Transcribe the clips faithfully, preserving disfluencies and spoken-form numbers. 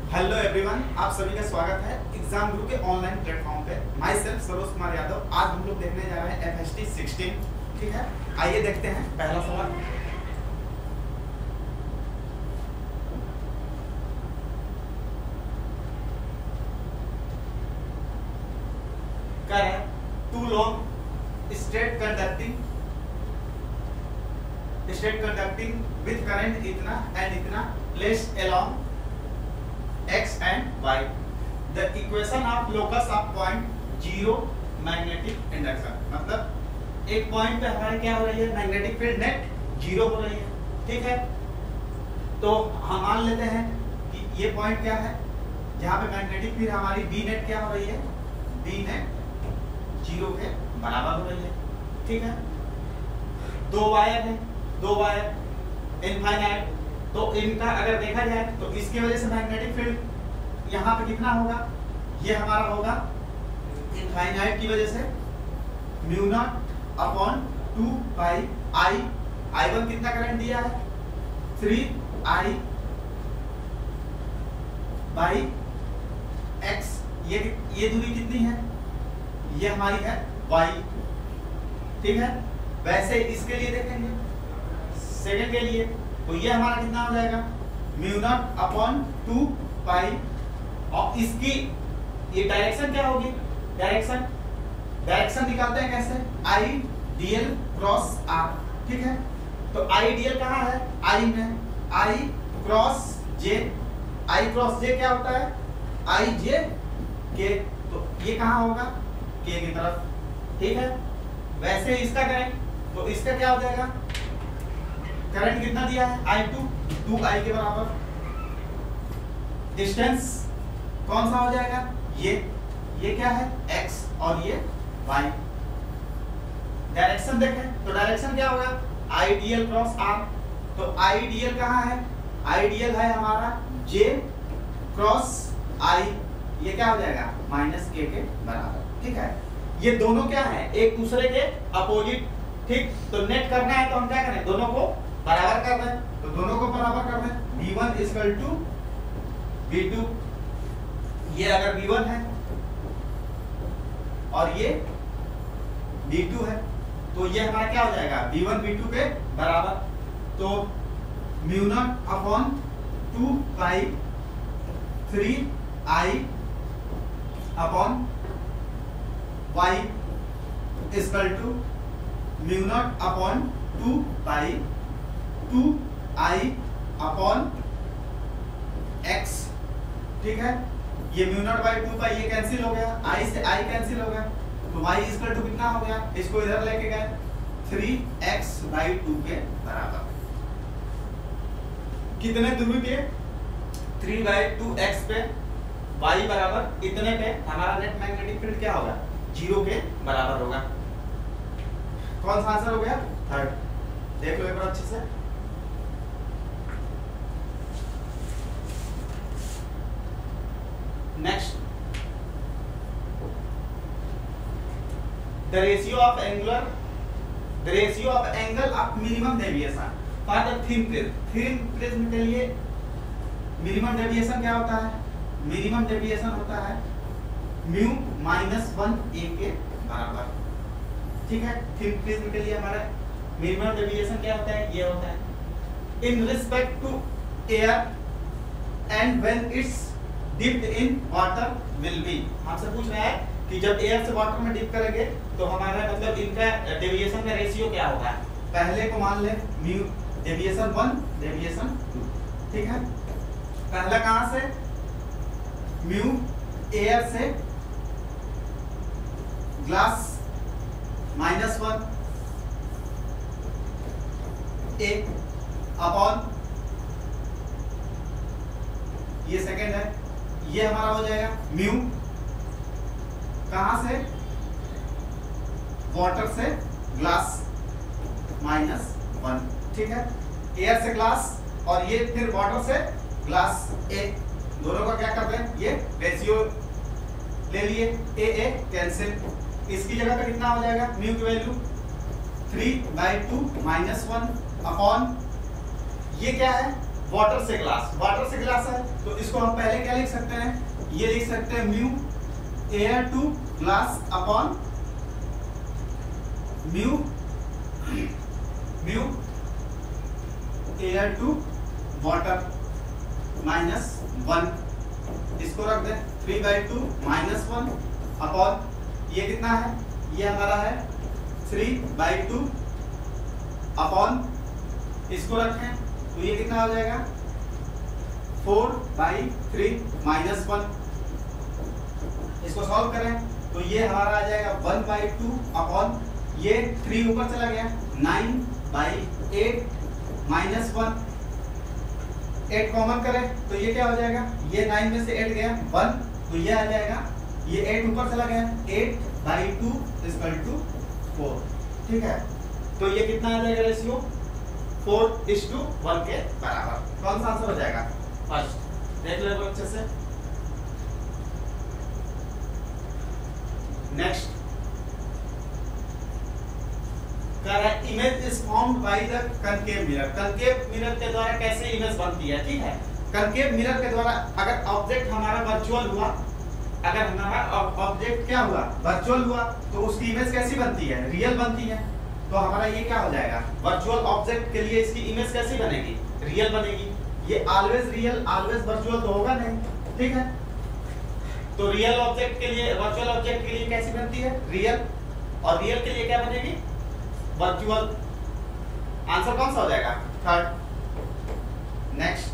Hello everyone, आप सभी का स्वागत है एग्जाम गुरु के ऑनलाइन प्लेटफॉर्म पे। Myself Saroj Kumar Yadav. आज हम लोग देखने जा रहे हैं एफ एस टी सिक्सटीन। ठीक है, आइए देखते हैं पहला सवाल। क्या है? Two long straight conducting straight conducting with current इतना एंड इतना placed along x and y. The equation of locus of point zero magnetic induction, मतलब एक पॉइंट पे हमारे क्या हो रही है, मैग्नेटिक फील्ड नेट जीरो हो रही है। ठीक है, तो हम मान लेते हैं कि ये पॉइंट क्या है जहाँ पे मैग्नेटिक फील्ड हमारी बी नेट क्या हो रही है, बी नेट जीरो के बराबर हो रही है। ठीक है, दो वायर है, दो वायर इनफाइनाइट, तो इनका अगर देखा जाए तो इसकी वजह से मैग्नेटिक फील्ड यहाँ पे कितना होगा, ये हमारा होगा इनफाइनाइट की वजह से mu naught upon two pi I. I one कितना करंट दिया है, थ्री आई बाई एक्स। ये ये दूरी कितनी है, ये हमारी है वाई। ठीक है, वैसे इसके लिए देखेंगे सेकंड के लिए, तो ये हमारा कितना हो जाएगा, mu naught upon two pi, और इसकी ये डायरेक्शन क्या होगी, डायरेक्शन डायरेक्शन निकालते हैं कैसे, I D L cross R. ठीक है, तो आई डी एल कहाँ है, आई में, आई क्रॉस जे, आई क्रॉस जे क्या होता है, आई जे के, तो ये कहाँ होगा, के की तरफ। ठीक है, वैसे इसका करें तो इसका क्या हो जाएगा, करंट कितना दिया है, आई टू, टू आई के बराबर। डिस्टेंस कौन सा हो जाएगा, ये ये क्या है, x और ये y। डायरेक्शन देखें तो डायरेक्शन क्या होगा, आईडीएल क्रॉस r। तो आईडीएल कहाँ है, आईडीएल है हमारा j क्रॉस i, ये क्या हो जाएगा, माइनस के के बराबर। ठीक है, ये दोनों क्या है, एक दूसरे के अपोजिट। ठीक, तो नेट करना है तो हम क्या करें, दोनों को बराबर कर दें, तो दोनों को बराबर कर दें। B one equal to B two, ये अगर बी वन है और ये बी टू है, तो ये हमारा क्या हो जाएगा, बी वन बी टू के बराबर। तो mu naught upon two pi three I upon Y equal to mu naught upon two pi two I upon X. ठीक है, ये mu naught by two pi ये कैंसिल हो गया, आई से आई कैंसिल हो गया, तो y इक्वल टू कितना हो गया, इसको इधर लेके गए, थ्री एक्स बाई टू के बराबर। कितने दूरी पे, थ्री बाई टू एक्स पे, y बराबर इतने पे हमारा नेट मैग्नेटिक फील्ड क्या होगा, जीरो के बराबर होगा। कौन सा आंसर हो गया, थर्ड। देख लो एक बार अच्छे से। Next, the ratio of angular the ratio of angle of minimum deviation for the thin prism। thin prism के लिए मिनिमम डेविएशन क्या होता है, मिनिमम डेविएशन होता है म्यू माइनस वन ए के बराबर। ठीक है, थिन प्रिज्म के लिए हमारा मिनिमम डेविएशन क्या होता है, ये होता है in respect to air and when it's dipped in water will be. हमसे पूछ रहा है कि जब एयर से वाटर में डिप करेंगे तो हमारा मतलब इनका डेविएशन का रेशियो क्या होगा। पहले को मान ले mu deviation one, deviation two. ठीक है, पहला कहां से, म्यू एयर से glass minus one a upon, ये सेकेंड है, ये हमारा हो जाएगा म्यू कहां से, वाटर से ग्लास माइनस वन। ठीक है, एयर से ग्लास और ये फिर वाटर से ग्लास ए, दोनों का क्या करते हैं, ये रेशियो ले लिए, ए ए कैंसिल। इसकी जगह पे कितना हो जाएगा, म्यू की value three by two minus one upon, ये क्या है वाटर से ग्लास, वाटर से ग्लास है तो इसको हम पहले क्या लिख सकते हैं, ये लिख सकते हैं mu air to glass upon mu mu air to water minus one, इसको रख दें three by two minus one upon ये कितना है, ये हमारा है थ्री बाई टू अपॉन इसको रखें तो ये कितना हो जाएगा four by three minus one, इसको सॉल्व करें तो ये हमारा आ जाएगा वन बाई टू अपॉन ये थ्री ऊपर चला गया nine by eight minus one, eight common करें तो ये क्या हो जाएगा, ये नाइन में से एट गया वन तो ये आ जाएगा, ये एट ऊपर चला गया eight by two equal to four, ठीक है। तो ये कितना आ जाएगा ratio four is to one के बराबर। कौन सा आंसर हो जाएगा, फर्स्ट देख लो अच्छे से। Next image is formed by the concave mirror, concave mirror के द्वारा कैसे इमेज बनती है, ठीक है। कनकेव मिरर के द्वारा अगर ऑब्जेक्ट हमारा वर्चुअल हुआ, अगर हमारा ऑब्जेक्ट क्या हुआ वर्चुअल हुआ तो उसकी इमेज कैसी बनती है, रियल बनती है। तो हमारा ये क्या हो जाएगा, वर्चुअल ऑब्जेक्ट के लिए इसकी इमेज कैसी बनेगी, रियल बनेगी। ये ऑलवेज रियल ऑलवेज वर्चुअल तो होगा नहीं, ठीक है। तो रियल ऑब्जेक्ट के लिए वर्चुअल ऑब्जेक्ट के लिए कैसी बनती है, रियल, और रियल के लिए क्या बनेगी, वर्चुअल। आंसर कौन सा हो जाएगा, third. Next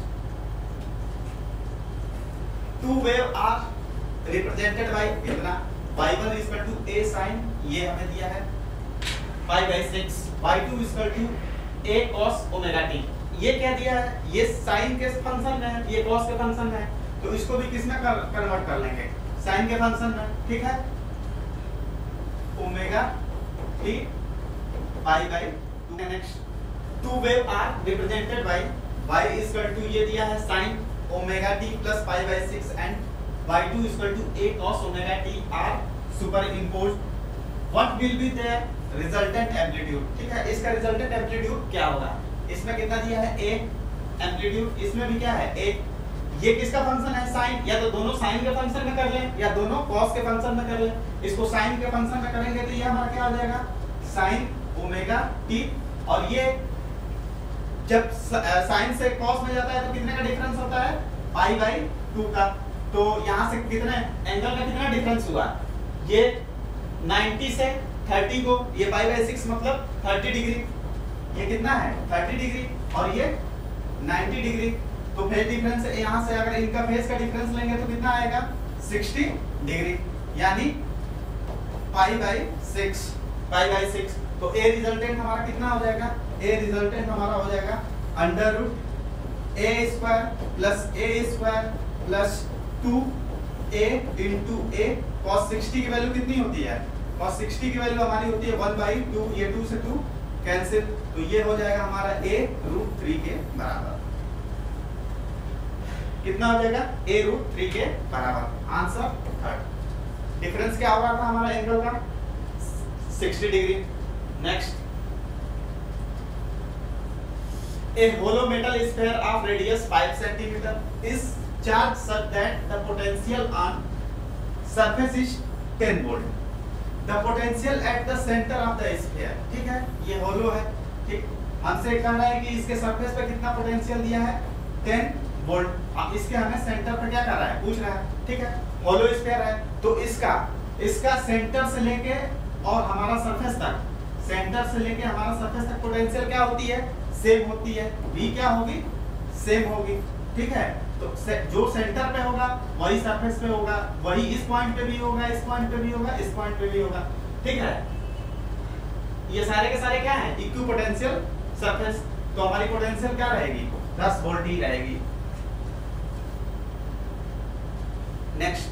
two wave are represented by कितना, y one is equal to A sine, ये हमें दिया है pi by six, y two is equal to a cos omega t, ये क्या दिया है, ये साइन के फंक्शन में है, ये कॉस के फंक्शन में है, तो इसको भी किसमें कन्वर्ट कर लेंगे, साइन के फंक्शन में, ठीक है। Omega t pi by two. Next two wave are represented by y is equal to ये दिया है sin omega t plus pi by six and y two is equal to a cos omega t are superimposed. What will be their resultant amplitude, ठीक है। इसका resultant amplitude क्या होगा, इसमें कितना दिया है a एम्पलीट्यूड, इसमें भी क्या है a, ये किसका फंक्शन है साइन, या तो दोनों साइन के फंक्शन में कर लें या दोनों कॉस के फंक्शन में कर लें। इसको साइन के फंक्शन में करेंगे तो ये हमारा क्या हो जाएगा साइन ओमेगा टी, और ये जब साइन से कॉस में जाता है तो कितने का डिफरेंस होता है, पाई बाई टू का। तो यहाँ से कितने एंगल का कितना डिफरेंस हुआ, ये नाइंटी से थर्टी को, ये पाई बाई सिक्स मतलब थर्टी डिग्री, ये कितना है थर्टी डिग्री और ये नाइंटी डिग्री। तो फेज डिफरेंस यहाँ से अगर इनका फेज का डिफरेंस लेंगे तो कितना आएगा सिक्सटी डिग्री, यानी pi by six, pi by six. तो ए रिजल्टेंट हमारा कितना हो जाएगा, ए रिजल्टेंट हमारा हो जाएगा under root a square plus a square plus two a into a. Cos sixty की वैल्यू कितनी होती है, कॉस सिक्सटी की वैल्यू हमारी होती है वन बाई टू, ये टू से टू कैंसिल, तो ये हो जाएगा हमारा ए रूट थ्री के बराबर। कितना हो जाएगा, ए रूट थ्री के बराबर। Answer third. डिफरेंस क्या हो रहा था हमारा एंगल का, sixty degree. Next a hollow metal sphere of radius five centimeter is charged such that the potential on surface is ten volt. The potential at the center of the sphere, ठीक है, ये होलो है, ठीक। हमसे कह रहा है कि इसके सरफेस पे कितना पोटेंशियल दिया है टेन वोल्ट। अब इसके हमें सेंटर पर क्या कर रहा है पूछ रहा है, ठीक है। होलो स्फीयर है तो इसका इसका सेंटर से लेके और हमारा सरफेस तक, सेंटर से लेके हमारा सरफेस तक पोटेंशियल क्या होती है, सेम होती है। V क्या होगी, सेम होगी, ठीक है। तो से, जो सेंटर पे होगा वही सरफेस पे होगा, वही इस पॉइंट पे भी होगा, इस पॉइंट पे भी होगा, इस पॉइंट पे भी होगा, ठीक है। ये सारे के सारे क्या हैं, इक्वी पोटेंशियल सरफेस। तो हमारी पोटेंशियल क्या रहेगी, दस वोल्ट ही रहेगी। Next,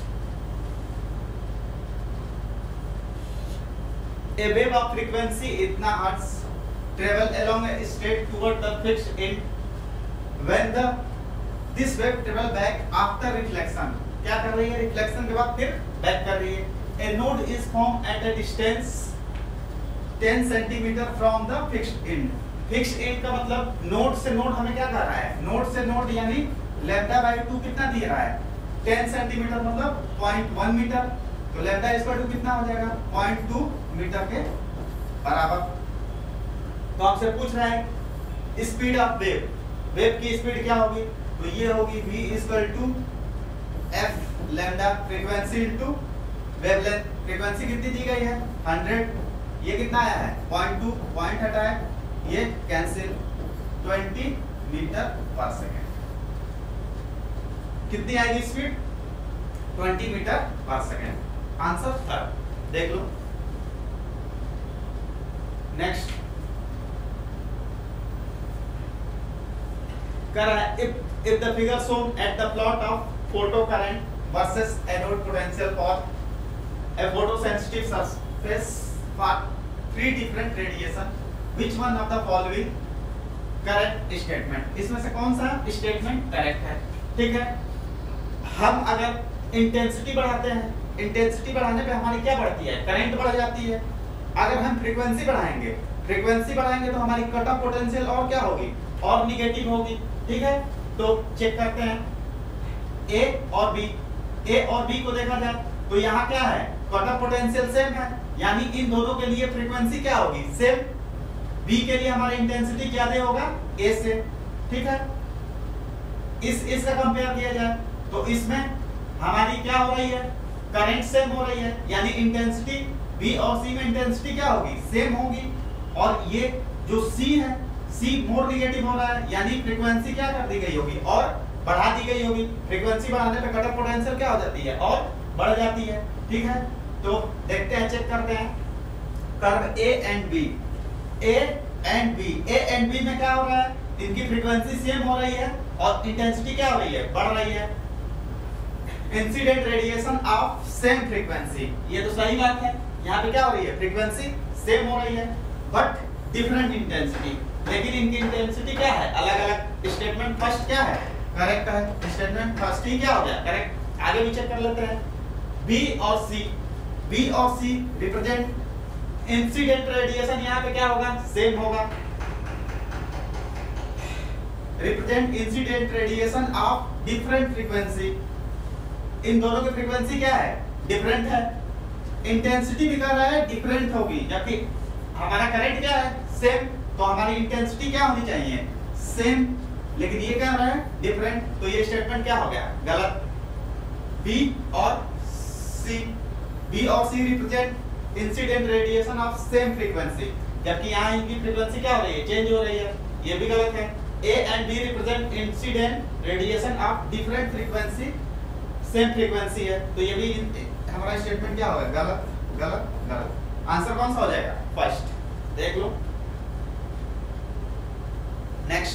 a wave of frequency इतना hertz travel along a straight toward the fixed end when the this wave travel back after reflection, क्या कर रही है, रिफ्लेक्शन के बाद फिर बैक कर रही है। a node is formed at a distance ten centimeter from the fixed end, fixed end का मतलब नोड से नोड हमें क्या कर रहा है, नोड से नोड यानी लैम्डा बाय टू कितना दिया रहा है, टेन सेंटीमीटर मतलब पॉइंट वन मीटर, तो लैम्डा इक्वल टू कितना हो जाएगा, पॉइंट टू मीटर के बराबर। तो आपसे पूछ रहा है स्पीड ऑफ वेव, वेव की स्पीड क्या होगी, तो ये होगी v equal to f lambda frequency into wavelength, frequency कितनी दी गई है हंड्रेड, ये कितना आया है पॉइंट टू, पॉइंट हटा है ये कैंसिल, ट्वेंटी मीटर पर सेकेंड, कितनी आएगी स्पीड, ट्वेंटी मीटर पर सेकेंड। आंसर थर्ड देख लो। नेक्स्ट कर रहा है if if the figure shown at the plot of photo current versus anode potential for a photosensitive surface for three different radiation, which one of the following correct statement, इसमें से कौन सा statement correct है। ठीक है, हम अगर intensity बढ़ाते हैं, इंटेंसिटी बढ़ाने पे हमारी क्या बढ़ती है, करंट बढ़ जाती है। अगर हम फ्रीक्वेंसी बढ़ाएंगे, फ्रीक्वेंसी बढ़ाएंगे तो हमारी कट ऑफ पोटेंशियल और क्या होगी, और निगेटिव होगी। ठीक है, तो चेक करते हैं ए और बी, ए और बी को देखा जाए तो यहाँ क्या है, कट ऑफ पोटेंशियल सेम है, यानी इन दोनों के लिए फ्रीक्वेंसी क्या होगी सेम, बी के लिए हमारी इंटेंसिटी ज्यादा होगा ए से। ठीक है, इस इसका कंपेयर किया जाए तो इसमें हमारी क्या हो रही है, करंट सेम हो रही है, यानी इंटेंसिटी बी और सी में इंटेंसिटी क्या होगी सेम होगी, और ये जो सी है सी मोर निगेटिव हो रहा है, यानी फ्रीक्वेंसी क्या कर दी गई होगी और बढ़ा दी गई होगी। फ्रीक्वेंसी बढ़ाने पे कट ऑफ पोटेंशियल क्या हो जाती है और बढ़ जाती है। ठीक है, तो देखते हैं, चेक करते हैं curve a and b, a and b, a and b में क्या हो रहा है, इनकी फ्रीक्वेंसी सेम हो रही है और इंटेंसिटी क्या हो रही है, बढ़ रही है। Incident radiation of same frequency, ये तो सही बात है, यहाँ पे क्या हो रही है, फ्रीक्वेंसी सेम हो रही है बट डिफरेंट इंटेंसिटी, लेकिन इनकी इंटेंसिटी क्या है अलग अलग। स्टेटमेंट फर्स्ट क्या है, करेक्ट है, स्टेटमेंट फर्स्ट ही क्या हो गया करेक्ट। आगे भी चेक कर लेते हैं, बी और सी, बी और सी रिप्रेजेंट इंसिडेंट रेडिएशन, यहाँ पे क्या होगा सेम होगा, represent incident radiation of different frequency, इन दोनों की फ्रीक्वेंसी क्या है डिफरेंट है, इंटेंसिटी भी कर रहा है डिफरेंट होगी, जबकि हमारा करंट क्या है सेम, तो हमारी इंटेंसिटी क्या होनी चाहिए सेम, लेकिन ये क्या रहा है डिफरेंट, तो ये स्टेटमेंट क्या हो गया गलत। बी और सी, बी और c represent incident radiation of same frequency, जबकि यहाँ इनकी फ्रीक्वेंसी क्या हो रही है चेंज हो रही है, ये भी गलत है। A and b represent incident radiation of different frequency, same frequency है, तो ये भी हमारा स्टेटमेंट क्या होगा गलत गलत गलत। आंसर कौन सा हो जाएगा फर्स्ट, देख लो। Next,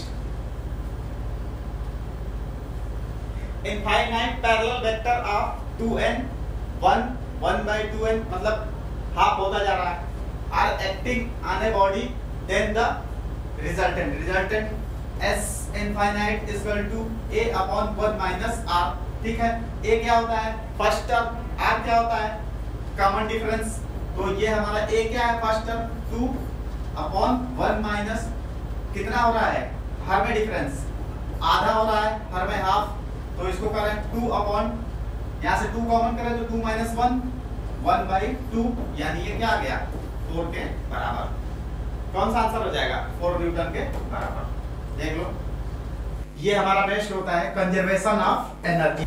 infinite parallel vector of two N one one by two n मतलब हाफ होता जा रहा है, are acting on a body, then the resultant resultant s infinite is equal to a upon one minus r. ठीक है, ए क्या होता है फर्स्ट टर्म, आर क्या होता है कॉमन डिफरेंस, तो ये हमारा ए क्या है first term two upon one minus कितना हो रहा है हर में डिफरेंस आधा हो रहा है, हर में हाफ, तो इसको करें टू अपॉन, यहाँ से टू कॉमन करें तो two minus one, one by two, यानी ये क्या आ गया फोर के बराबर। कौन सा आंसर हो जाएगा फोर न्यूटन के बराबर, देख लो। ये हमारा बेस्ट होता है conservation of energy.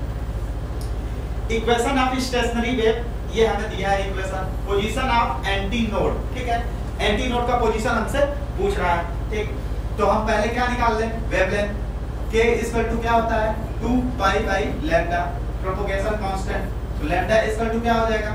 Equation of stationary wave, ये हमें दिया है equation, position of antinode. ठीक है, एंटी नोड का पोजीशन हमसे पूछ रहा है। ठीक, तो हम पहले क्या निकाल लें वेवलेंथ, के इक्वल टू क्या होता है two pi by lambda, propagation constant, तो लैम्डा इक्वल टू क्या हो जाएगा,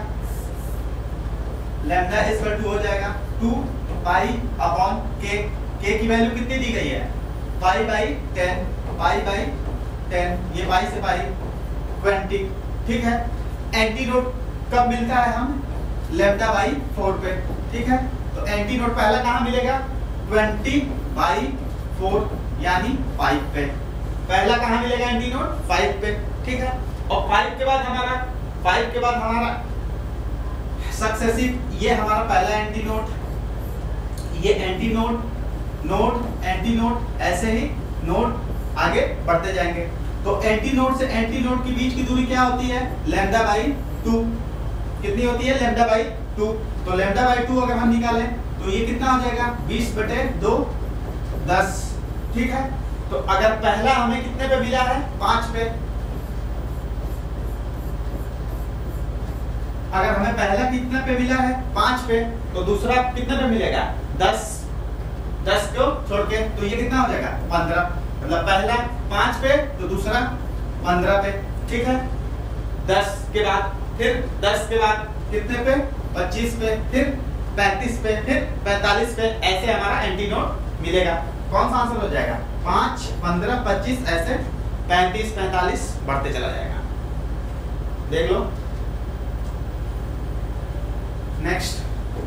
लैम्डा इक्वल टू हो जाएगा टू पाई अपॉन के, के की वैल्यू कितनी दी गई है pi by ten, pi by ten, ये पाई से पाई ट्वेंटी। ठीक है, एंटीनोड कब मिलता है हम लैम्डा बाई फोर पे। ठीक है, तो एंटीनोड पहला कहाँ मिलेगा ट्वेंटी बाई फोर यानी फाइव पे, पहला कहाँ मिलेगा एंटीनोड फाइव पे। ठीक है, और फाइव के बाद हमारा फाइव के बाद हमारा सक्सेसिव, ये हमारा पहला एंटीनोड, ये एंटीनोड, नोड एंटी नोड, ऐसे ही नोड आगे बढ़ते जाएंगे। तो एंटी नोड से एंटी नोड के बीच की दूरी क्या होती है? Lambda by two. कितनी होती है? Lambda by two. तो लैम्डा बाई टू अगर हम निकालें तो ये कितना हो जाएगा? बीस बटे दो, दस। ठीक है, तो अगर पहला हमें कितने पे मिला है? पांच पे। अगर हमें पहला कितने पे मिला है? पांच पे, तो दूसरा कितने पे मिलेगा? दस। दस को छोड़ के तो ये कितना हो जाएगा? पंद्रह। मतलब पहला पांच पे तो दूसरा पंद्रह पे। ठीक है, दस के बाद फिर दस के बाद कितने पे? पच्चीस पे, फिर पैंतीस पे, फिर पैंतालीस पे, ऐसे हमारा एंटी नोड मिलेगा। कौन सा आंसर हो जाएगा? पांच, पंद्रह, पच्चीस, ऐसे पैंतीस, पैंतालीस बढ़ते चला जाएगा। देख लो next.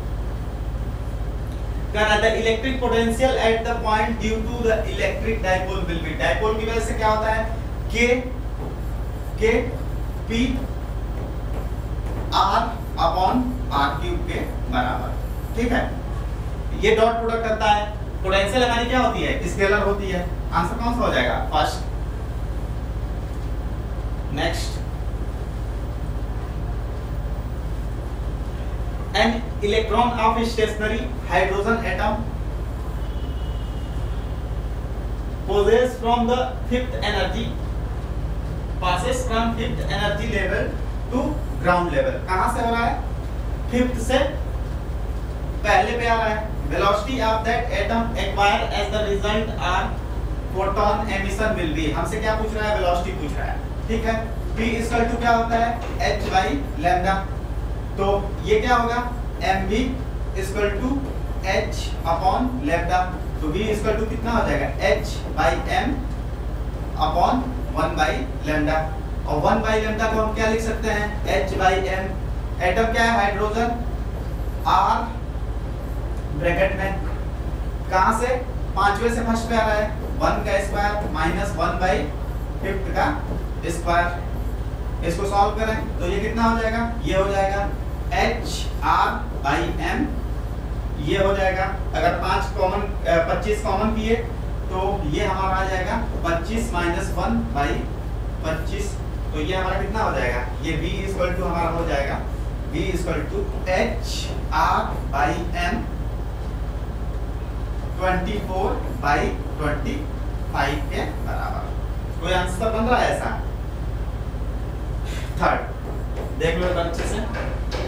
The electric potential at the point due to the electric dipole will be. Dipole की वजह से क्या होता है? K k p r upon r cube के बराबर। ठीक है, ये डॉट प्रोडक्ट करता है। पोटेंशियल हमारी क्या होती है? स्केलर होती है। आंसर कौन सा हो जाएगा? First. Next, an electron of stationary hydrogen atom possesses from the fifth energy passes from fifth energy level to ground level। कहां से हो रहा है? फिफ्थ से पहले पे आ रहा है। velocity of that atom acquire as the result are photon emission will be। हमसे क्या पूछ रहा है? velocity पूछ रहा है। ठीक है, p इक्वल टू क्या होता है? h by lambda. तो ये क्या होगा? mv equal to h upon lambda. तो v इक्वल टू कितना हो जाएगा? h by m upon one by lambda. और वन बाई लैम्डा को हम क्या लिख सकते हैं? h by m। एटम क्या है? हाइड्रोजन। r ब्रैकेट में कहां से? पांचवे से फर्स्ट पे आ रहा है। वन का square minus one by fifth का स्क्वायर। इसको सॉल्व करें तो ये कितना हो जाएगा? ये हो जाएगा एच आर बाई एम। ये हो जाएगा, अगर पांच कॉमन पच्चीस कॉमन किए तो ये हमारा आ जाएगा पच्चीस माइनस वन बाई पच्चीस। तो ये हमारा कितना हो जाएगा? ये v इक्वल टू हमारा हो जाएगा v equal to h r by m twenty four by twenty five के बराबर। कोई आंसर बन रहा है ऐसा? थर्ड देख लो अच्छे से।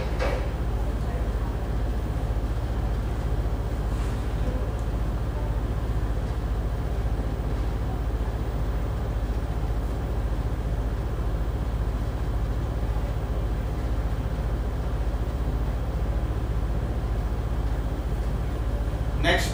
नेक्स्ट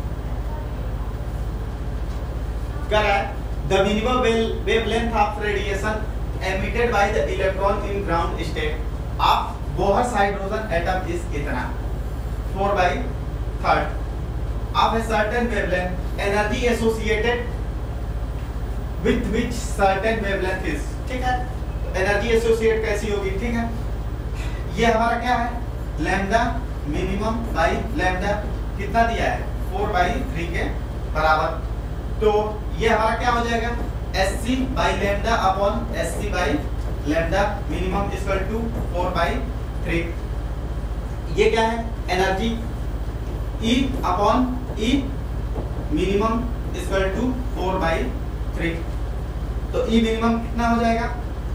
क्या है? The minimum wavelength of radiation emitted by the electron in ground state of Bohr's hydrogen atom is कितना? four by third of a certain wavelength, energy associated with which certain wavelength is। ठीक है, energy associate कैसी होगी? ठीक है, ये हमारा क्या है? लैम्डा मिनिमम बाई लैम्डा कितना दिया है? फोर बाई थ्री के बराबर। तो ये हमारा क्या हो जाएगा? S c by lambda upon s c by lambda minimum equal to four by three. ये क्या है? Energy e upon e minimum equal to four by three. तो ई मिनिमम कितना हो जाएगा?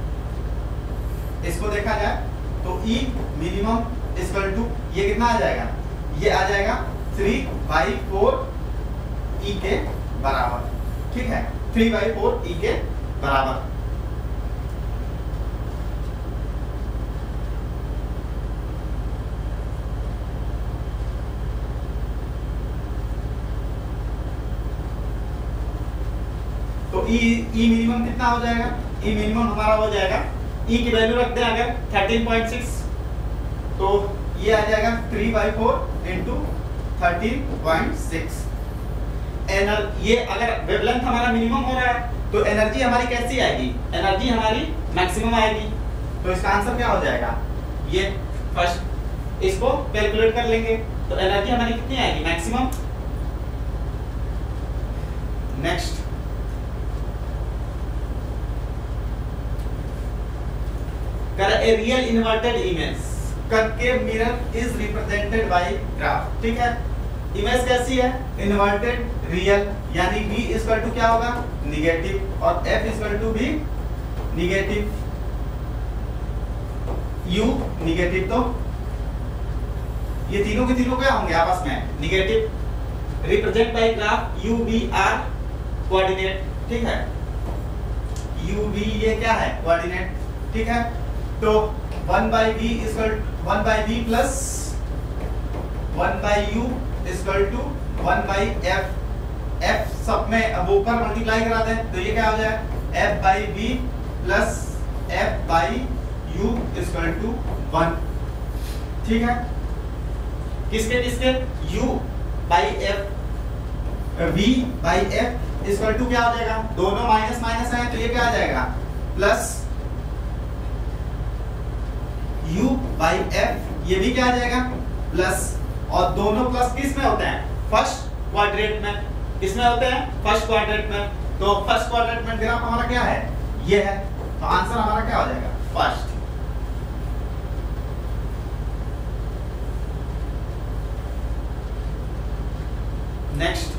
इसको देखा जाए तो ई मिनिमम इक्वल टू ये कितना आ जाएगा? ये आ जाएगा थ्री बाई फोर ई के बराबर। ठीक है, थ्री बाई फोर ई के बराबर। तो ई ई मिनिमम कितना हो जाएगा? ई मिनिमम हमारा हो जाएगा, ई की वैल्यू रखते हैं अगर थर्टीन पॉइंट सिक्स, तो ये आ जाएगा three by four into thirteen point six. एनर ये अगर वेवलेंथ हमारा मिनिमम हो रहा है तो एनर्जी हमारी कैसी आएगी? एनर्जी हमारी मैक्सिमम आएगी। तो इसका आंसर क्या हो जाएगा? ये फर्स्ट इसको कैलकुलेट कर लेंगे तो एनर्जी हमारी कितनी आएगी? मैक्सिमम। नेक्स्ट, कर a real inverted image concave mirror is represented by graph. ठीक है, इमेज कैसी है? इन्वर्टेड रियल, यानी v इक्वल टू क्या होगा? निगेटिव, और f इक्वल टू भी निगेटिव, u निगेटिव, तो ये तीनों के तीनों क्या होंगे आपस में? Negative. Represent by graph u v r coordinate. ठीक है, u v ये क्या है? कोऑर्डिनेट। ठीक है, तो one by v equal one by v plus one by u equal to one by f. F सब में अब ऊपर मल्टीप्लाई करा दें तो ये क्या हो जाए? F by v plus f by u equal to one. ठीक है, किसके किसके? u by f, v by f equal to क्या हो जाएगा? दोनों माइनस माइनस है तो ये क्या आ जाएगा? प्लस u बाई एफ, ये भी क्या आ जाएगा? प्लस, और दोनों प्लस किस में होते हैं? फर्स्ट क्वाड्रेंट में। किसमें होते हैं? फर्स्ट क्वाड्रेंट में। तो फर्स्ट क्वाड्रेंट में ग्राफ हमारा क्या है? ये है, तो आंसर हमारा क्या हो जाएगा? फर्स्ट। नेक्स्ट,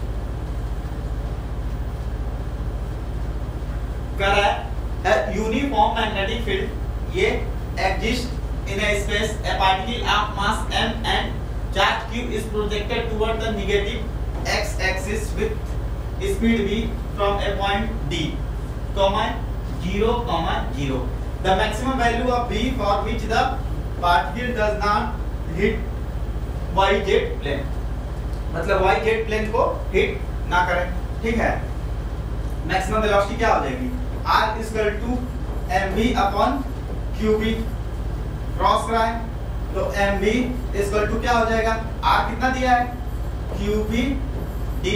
कर रहा है यूनिफॉर्म मैग्नेटिक फील्ड ये exist in a space, a particle of mass m and charge q is projected toward the negative x axis with speed v from a point d, comma zero, comma zero. The maximum value of v for which the particle does not hit yz plane, मतलब yz plane को hit ना करे। ठीक है, maximum velocity क्या हो जाएगी? r equal to mv upon qv, cross कराएं तो mv इक्वल टू क्या हो जाएगा? r कितना दिया है? qv d,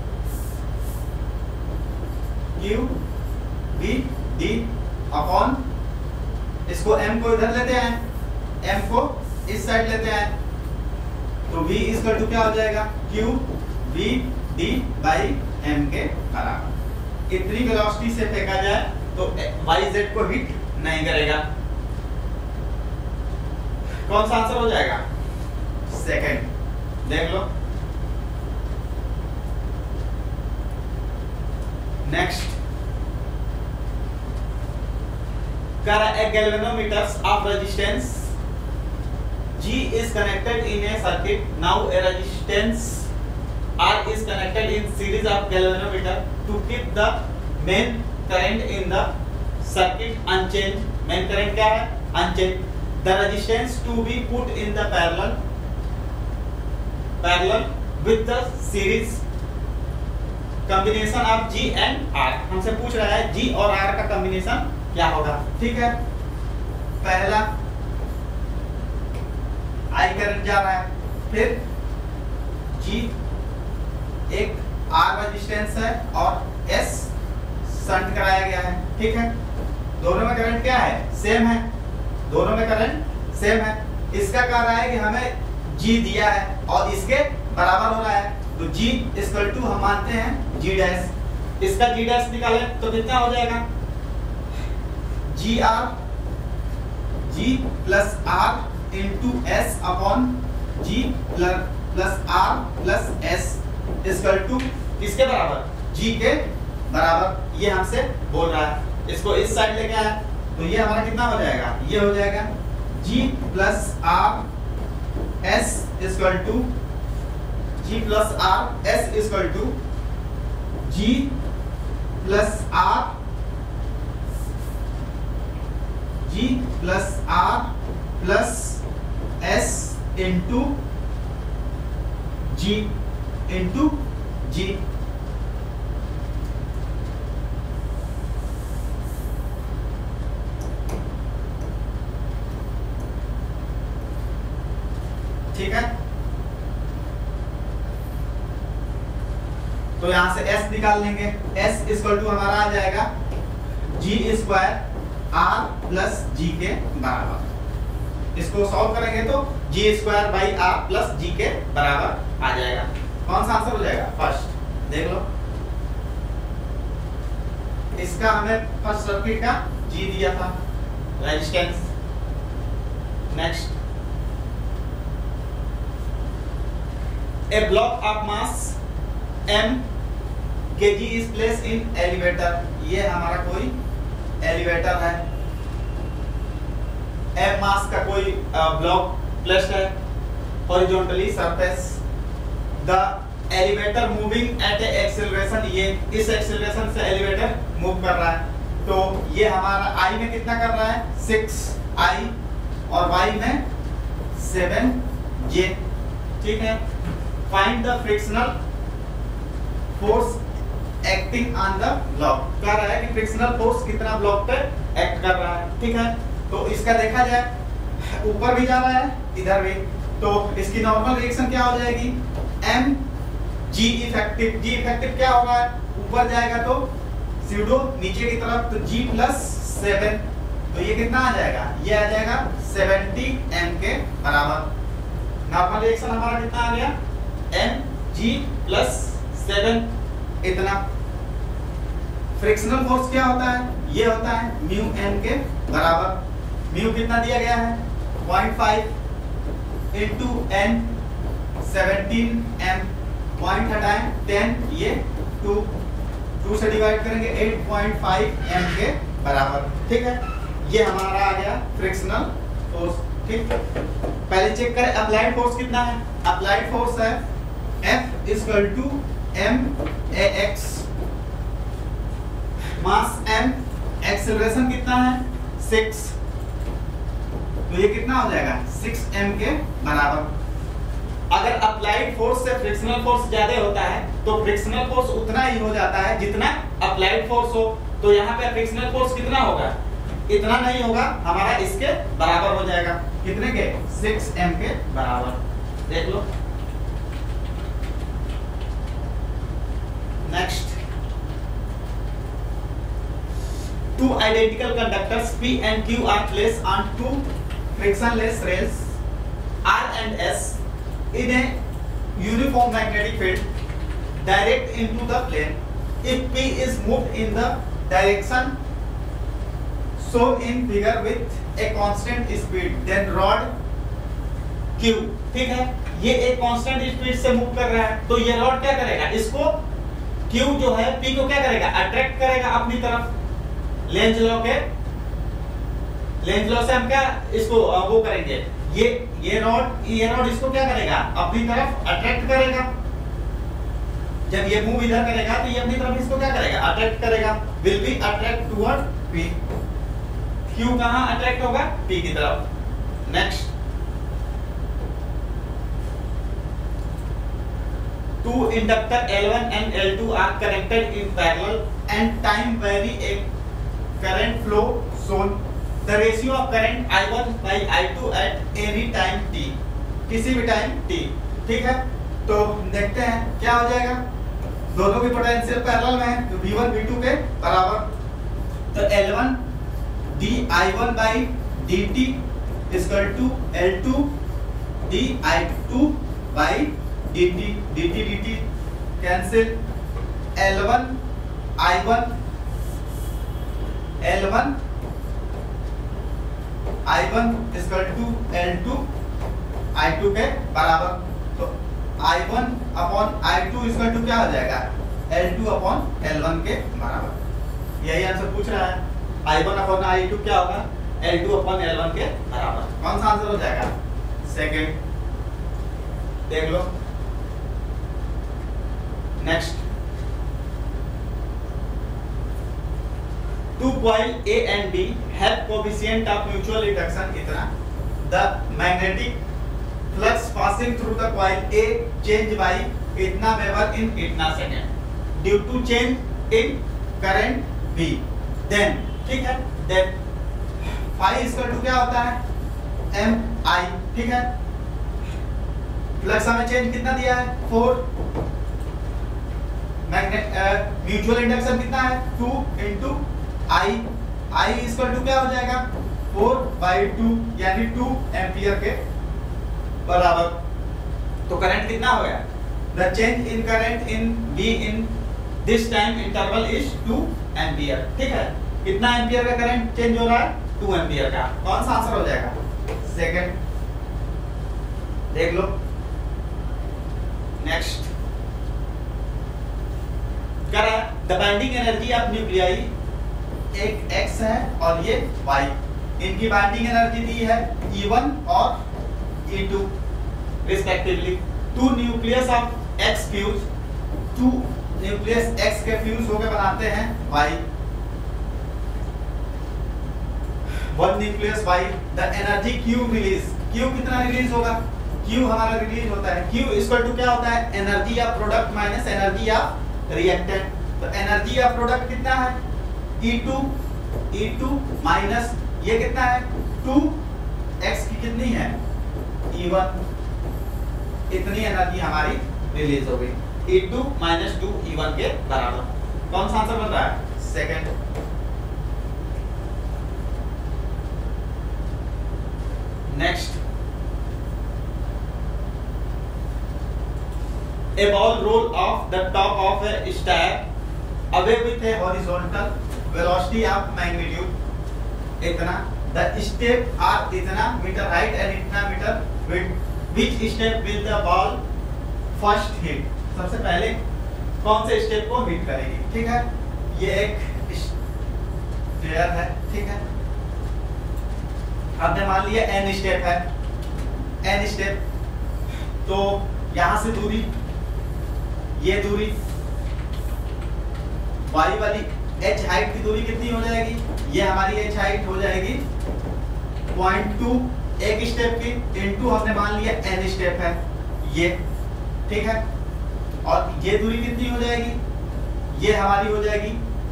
qv d upon, इसको m को इधर लेते हैं, m को इस साइड लेते हैं, तो v इक्वल टू क्या हो जाएगा? qv d बाई m के बराबर। इतनी वेलोसिटी से फेंका जाए तो yz को हिट नहीं करेगा। कौन सा आंसर हो जाएगा? सेकंड, देख लो। नेक्स्ट, कर a galvanometer of resistance G is connected in a circuit. Now a resistance R is connected in series of galvanometer to keep the main current in the circuit unchanged. Main current क्या है? Unchanged. The resistance to be put in the parallel parallel with the series combination of G and R. हमसे पूछ रहा है G और R का combination क्या होगा। ठीक है, पहला I करंट जा रहा है, फिर G एक R रेजिस्टेंस है और S शंट कराया गया है। ठीक है, दोनों में करंट क्या है? सेम है, दोनों में करंट सेम है। इसका कह रहा है कि हमें G दिया है और इसके बराबर हो रहा है, तो G इक्वल टू हम मानते हैं G डैश। इसका G डैश निकाले तो कितना हो जाएगा? G R G plus R into S upon G plus R plus S equal to किसके बराबर? G के बराबर। ये हमसे बोल रहा है, इसको इस साइड लेके आया तो ये हमारा कितना हो जाएगा? ये हो जाएगा G plus R S equal to G plus R S equal to G plus R G plus R plus S into G into G। ठीक है, तो यहां से S निकाल लेंगे। S इक्वल टू हमारा आ जाएगा G square R plus G के बराबर। इसको सॉल्व करेंगे तो G square by R plus G के बराबर आ जाएगा। कौन सा आंसर हो जाएगा? फर्स्ट, देख लो। इसका हमें फर्स्ट सर्किट का जी दिया था, resistance. Next, a block of mass m kg is place in elevator. ये हमारा कोई एलिवेटर है, m मास का कोई ब्लॉक प्लेस है horizontally surface. The elevator moving at a acceleration, ये इस एक्सेलरेशन से एलिवेटर मूव कर रहा है। तो ये हमारा i में कितना कर रहा है, सिक्स आई, और y में सेवन जे। ठीक है। Find the frictional force acting on the block. कह रहा है कि फ्रिक्शनल फोर्स कितना ब्लॉक पे एक्ट कर रहा है। ठीक है। तो इसका देखा जाए, ऊपर भी जा रहा है इधर भी, तो इसकी नॉर्मल रिएक्शन क्या हो जाएगी, m g effective. g effective क्या होगा, ऊपर जाएगा तो स्यूडो, नीचे की तरफ तो g प्लस सेवन, तो ये कितना आ जाएगा, ये आ जाएगा सेवेंटी m के बराबर। नॉर्मल रिएक्शन हमारा कितना आ गया, m g प्लस सेवन इतना। फ्रिक्शनल फोर्स क्या होता है, ये होता है म्यू m के बराबर। म्यू कितना दिया गया है, point five into n, seventeen m, point हटाएं टेन, ये टू, टू से डिवाइड करेंगे एट पॉइंट फाइव m के बराबर। ठीक है। ये हमारा आ गया फ्रिक्शनल फोर्स। ठीक, पहले चेक करें अप्लाइड फोर्स कितना है। अप्लाइड फोर्स है F equal to m a x, mass m, acceleration कितना है सिक्स, तो ये कितना हो जाएगा सिक्स m के बराबर। अगर अप्लाइड फोर्स से फ्रिक्शनल फोर्स ज्यादा होता है तो फ्रिक्शनल फोर्स उतना ही हो जाता है जितना अप्लाइड फोर्स हो। तो यहाँ पे फ्रिक्शनल फोर्स कितना होगा, इतना नहीं होगा, हमारा इसके बराबर हो जाएगा। कितने के, सिक्स m के बराबर। देख लो। Next, two identical conductors P and Q are placed on two frictionless rails R and S in a uniform magnetic field direct into the plane. If P is moved in the direction shown in figure with a constant speed, then rod Q, ठीक है, ये एक constant speed से move कर रहा है, तो ये रॉड क्या करेगा, इसको Q जो है P को क्या करेगा, अट्रैक्ट करेगा अपनी तरफ। लेंज लॉ के, लेंज लॉ से हम क्या इसको वो करेंगे, ये ये रॉड ये रॉड इसको क्या करेगा, अपनी तरफ अट्रैक्ट करेगा। जब ये मूव इधर करेगा तो ये अपनी तरफ इसको क्या करेगा, अट्रैक्ट करेगा, will be attract toward P। Q कहां अट्रैक्ट होगा, P की तरफ। Next, two inductor L one and L two are connected in parallel and time vary a current flow shown. The ratio of current I one by I two at any time t, किसी भी time t। ठीक है, तो देखते हैं क्या हो जाएगा। दोनों की पोटेंशियल पैरेलल में है तो V one V two के बराबर, तो L one d I one by dt is equal to L two d I two by dt, dt dt cancel, L one I one L one I one is equal to L two I two के बराबर, तो I one upon I two is equal to क्या हो जाएगा, L two upon L one के बराबर। यही answer पूछ रहा है, I one upon I two क्या होगा, L two upon L one के बराबर। कौन सा आंसर हो जाएगा, सेकंड। देख लो। Next, two coil A and B have coefficient of mutual induction इतना, the magnetic flux passing through the coil A change by इतना वेबर in इतना second due to change in current B। then ठीक है, then phi इसका two क्या होता है, M I। ठीक है, फ्लक्स हमें चेंज कितना दिया है, फोर, मैग्नेट म्यूचुअल इंडक्शन कितना है, two into I, I equal to क्या हो जाएगा, फोर बाई टू, यानी टू एम्पियर के बराबर। तो करंट कितना हो गया, the change in current in B in this time interval is two ampere. ठीक है, कितना एम्पियर का करंट चेंज हो रहा है? टू एम्पियर का। कौन सा आंसर हो जाएगा? सेकंड। देख लो नेक्स्ट। क्या रहा है? The binding energy of nuclei, एक एक्स है और ये वाई, इनकी बाइंडिंग एनर्जी दी है ई वन और E two respectively. Two nucleus of X fuse, two nucleus X के फ्यूज होकर बनाते हैं Y, one nucleus Y. The energy Q release, Q कितना रिलीज होगा? क्यू हमारा रिलीज होता है, क्यू इक्वल टू क्या होता है? Energy of product minus energy of reactant. तो एनर्जी ऑफ प्रोडक्ट कितना है? E two, E two minus ये कितना है? टू एक्स की कितनी है? E one. इतनी एनर्जी हमारी रिलीज हो गई, E two minus two E one के बराबर। कौन सा आंसर बन रहा है? Second. Next, a ball roll off the top of a stair away with a horizontal velocity of magnitude इतना, the step are इतना meter height and इतना meter width, which step will the ball first hit? सबसे पहले कौन से step को hit करेगी? ठीक है, ये एक स्टेयर है। ठीक है, आपने मान लिया n स्टेप है, n स्टेप, तो यहां से दूरी, ये दूरी y वाली h हाइट की दूरी कितनी हो जाएगी? ये हमारी h हाइट हो जाएगी पॉइंट टू एक स्टेप की, इनटू हमने मान लिया n स्टेप है ये। ठीक है, और ये दूरी कितनी हो जाएगी? ये हमारी हो जाएगी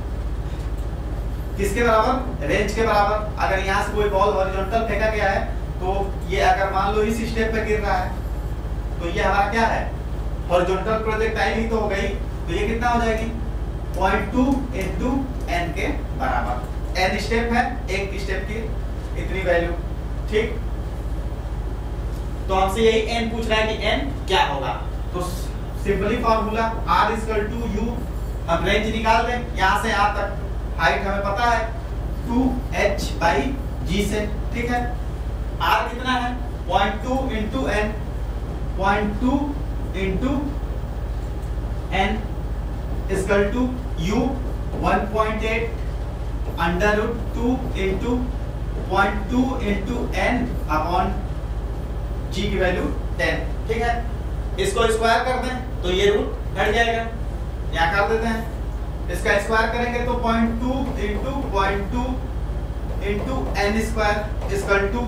किसके बराबर? रेंज के बराबर। अगर यहाँ से कोई बॉल हॉरिजॉन्टल फेंका गया है तो ये अगर मान लो इस स्टेप पे गिर रहा है तो ये हमारा क्या है? हॉरिजॉन्टल प्रोजेक्टाइल ही तो हो गई। तो ये कितना हो जाएगी? पॉइंट टू इनटू n के बराबर। n स्टेप है, एक स्टेप की इतनी वैल्यू। ठीक, तो हमसे यही n पूछ रहा है कि n क्या होगा। तो simply formula r equal to u, हम रेंज निकाल दें यहाँ से यहाँ तक, हाइट हमें पता है टू एच बाई जी से। ठीक है, r कितना है? Point two into n, point two into n equal to u one point eight under root two into point two into n upon g की वैल्यू टेन। ठीक है, इसको स्क्वायर कर दें तो ये रूट हट जाएगा, यहाँ कर देते हैं। इसका स्क्वायर करेंगे तो point two into point two into N square equal to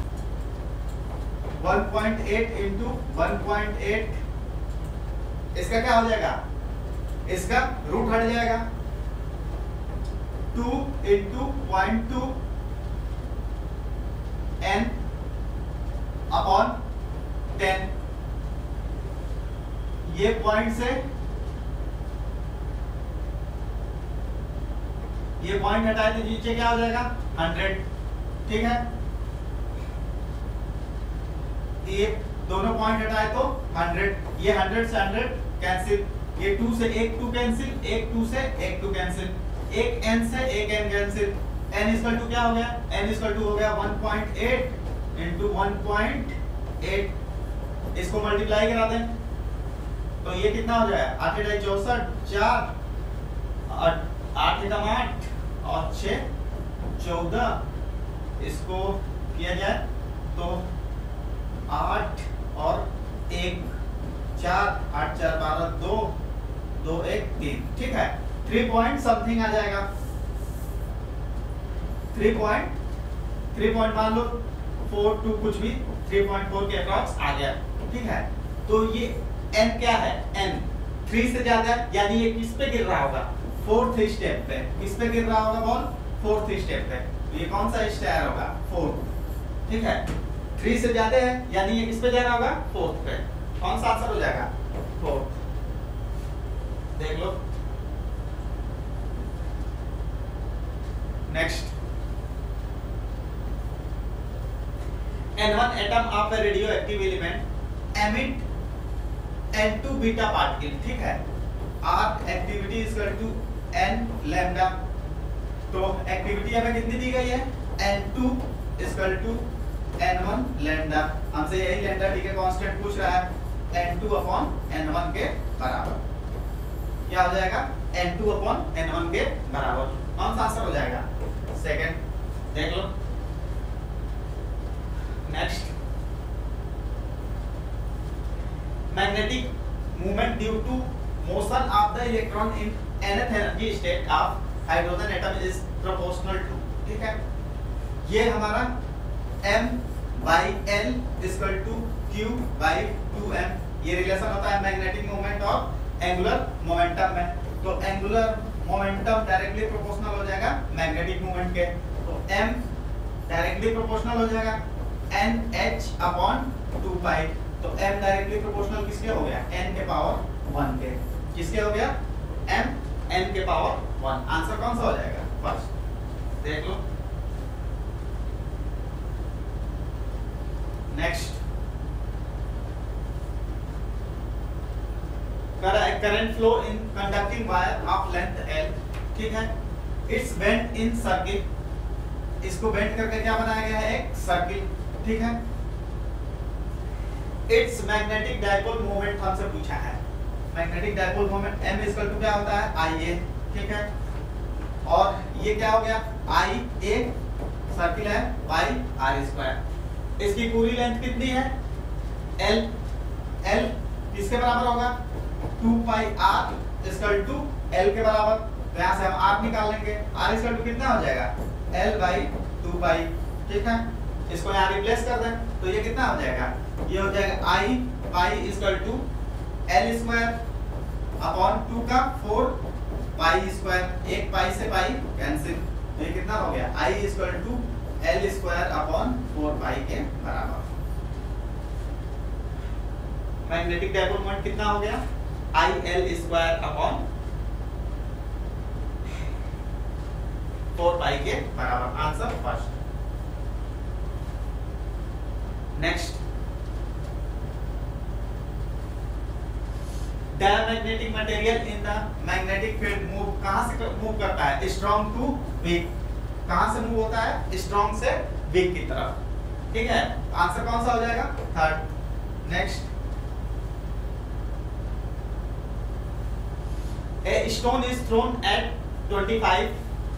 one point eight into one point eight, इसका क्या हो जाएगा? इसका रूट हट जाएगा, two into point two N upon ten. ये पॉइंट से ये पॉइंट हटाए तो नीचे क्या हो जाएगा? हंड्रेड। ठीक है, ये दोनों पॉइंट हटाए तो हंड्रेड, ये हंड्रेड से हंड्रेड कैंसिल, ये टू से एक टू कैंसिल, एक टू से एक टू कैंसिल, एक n से एक n cancel, n equal to क्या हो गया? n इक्वल टू हो गया one point eight into one point eight. इसको मल्टीप्लाई करा दें तो ये कितना हो जाएगा? आठ ढाई चौसठ, चार आठ एकम आठ और छः चौदह, इसको किया जाए तो आठ और एक चार, आठ चार बारह, दो दो एक तीन। ठीक है, थ्री पॉइंट समथिंग आ जाएगा, थ्री पॉइंट थ्री पॉइंट मान लो फोर टू कुछ भी, थ्री पॉइंट फोर के अप्रॉक्स आ गया। ठीक है, तो ये n क्या है? n थ्री से ज्यादा, यानी ये किस पे गिर रहा होगा? फोर्थ स्टेप पे। किस पे गिर रहा होगा बॉल? फोर्थ स्टेप पे। तो ये कौन सा स्टेयर होगा? फोर्थ। ठीक है, थ्री से ज्यादा है यानी ये किस पे जा रहा होगा? फोर्थ पे। कौन सा आंसर हो जाएगा? फोर्थ। देख लो next, N one atom of a radioactive element emit N two beta particle. ठीक है, R activity is equal to N lambda. तो एक्टिविटी हमें कितनी दी गई है, N two equal to N one lambda. हमसे यही लैम्डा टी के कांस्टेंट पूछ रहा है, N two upon N one के बराबर। क्या हो जाएगा, N two upon N one के बराबर। कौन सा आंसर हो जाएगा, सेकंड। देख लो next, magnetic movement due to motion of the electron in nth energy state of hydrogen atom is proportional to. ठीक है, ये हमारा m by l equal to q by two m, ये रिलेशन होता है मैग्नेटिक मोमेंट और angular momentum में। तो एंगुलर मोमेंटम डायरेक्टली प्रोपोर्शनल हो जाएगा मैग्नेटिक मोमेंट के, तो m डायरेक्टली प्रोपोर्शनल हो जाएगा nh अपॉन टू पाई। तो m डायरेक्टली प्रोपोर्शनल किसके हो गया, n के पावर वन के। किसके हो गया, m n के पावर वन। आंसर कौन सा हो जाएगा, फर्स्ट। देख लो next, current flow in conducting wire of length L। ठीक है, इट्स बेंट इन सर्किल, इसको बेंट करके क्या बनाया गया है, एक सर्किल। ठीक है, इट्स मैग्नेटिक डायपोल मोमेंट हमसे पूछा है। Magnetic dipole moment m equal to क्या होता है, आई ए। ठीक है, और ये क्या हो गया, आई ए सर्किल है बाई आर स्क्वायर। इसकी पूरी लेंथ कितनी है, l। l किसके बराबर होगा, two pi r equal to l के बराबर। तो यहाँ से हम r निकाल लेंगे, r इक्वल टू कितना हो जाएगा, l बाई टू पाई। ठीक है, इसको यहाँ रिप्लेस कर दें तो ये कितना हो जाएगा, ये हो जाएगा I pi equal to L square upon two का फोर पाई स्क्वायर। एक पाई से पाई कैंसिल, तो ये कितना हो गया, I equal to L square upon four pi के बराबर। मैग्नेटिक डायपोल मोमेंट कितना हो गया, I L square upon four pi के बराबर। Answer first. Next, diamagnetic material in the magnetic field move कहां से मूव करता है, स्ट्रॉन्ग टू वीक। कहां से मूव होता है, स्ट्रॉन्ग से वीक की तरफ। ठीक है, आंसर कौन सा हो जाएगा, third. Next, a stone is thrown at twenty five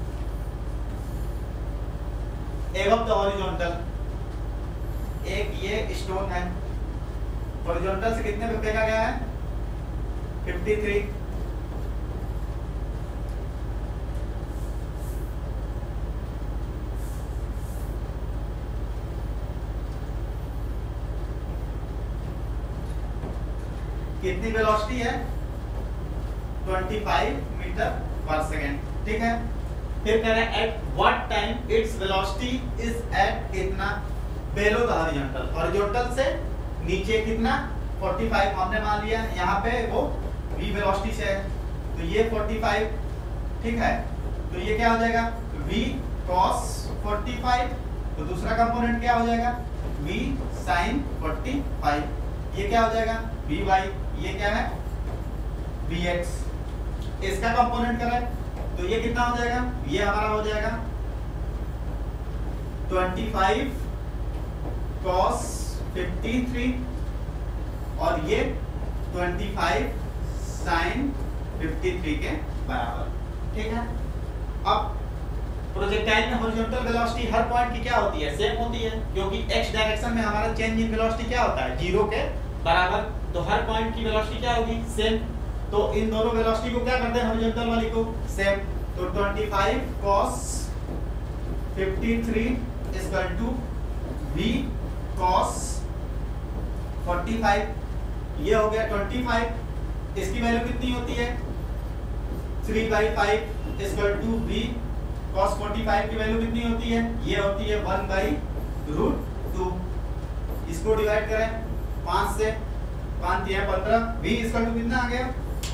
above the horizontal. एक ये स्टोन है, हॉरिजॉन्टल से कितने पे फेंका गया है, फिफ्टी थ्री। कितनी वेलोसिटी है, ट्वेंटी फाइव मीटर पर सेकेंड। ठीक है, फिर कह रहे हैं at what time its velocity is at कितना, बेलो द हॉरिजॉन्टल। हॉरिजॉन्टल से नीचे कितना, फोर्टी फाइव हमने मान लिया, यहाँ पे वो v वेलोसिटी से है, तो ये फोर्टी फाइव। ठीक है, तो ये क्या हो जाएगा, v cos फोर्टी फाइव। तो दूसरा कंपोनेंट क्या हो जाएगा, v sin फोर्टी फाइव। ये क्या हो जाएगा, vy। ये क्या है, vx। इसका कंपोनेंट करें तो ये कितना हो जाएगा, ये हमारा हो जाएगा twenty five cos fifty three और ये twenty five sin fifty three के बराबर। ठीक है, अब प्रोजेक्टाइल में हॉरिजॉन्टल वेलोसिटी हर पॉइंट की क्या होती है, सेम होती है, क्योंकि x डायरेक्शन में हमारा चेंज इन वेलोसिटी क्या होता है, जीरो के बराबर। तो हर पॉइंट की वेलोसिटी क्या होगी, सेम। तो इन दोनों वेलोसिटी को क्या करते हैं, हॉरिजॉन्टल वाली को सेम। तो twenty five cos fifty three equal to v cos forty five. ये हो गया ट्वेंटी फाइव, इसकी वैल्यू कितनी होती है, three by five equal to v cos forty five की वैल्यू कितनी होती है, ये होती है वन बाई रूट टू। इसको डिवाइड करें पांच से, पांच दिया पंद्रह, v इक्वल टू कितना आ गया,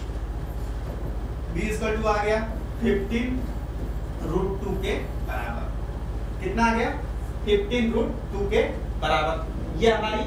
v इक्वल टू आ गया फिफ्टीन रूट टू के बराबर। कितना आ गया, फिफ्टीन रूट टू के बराबर। ये हमारी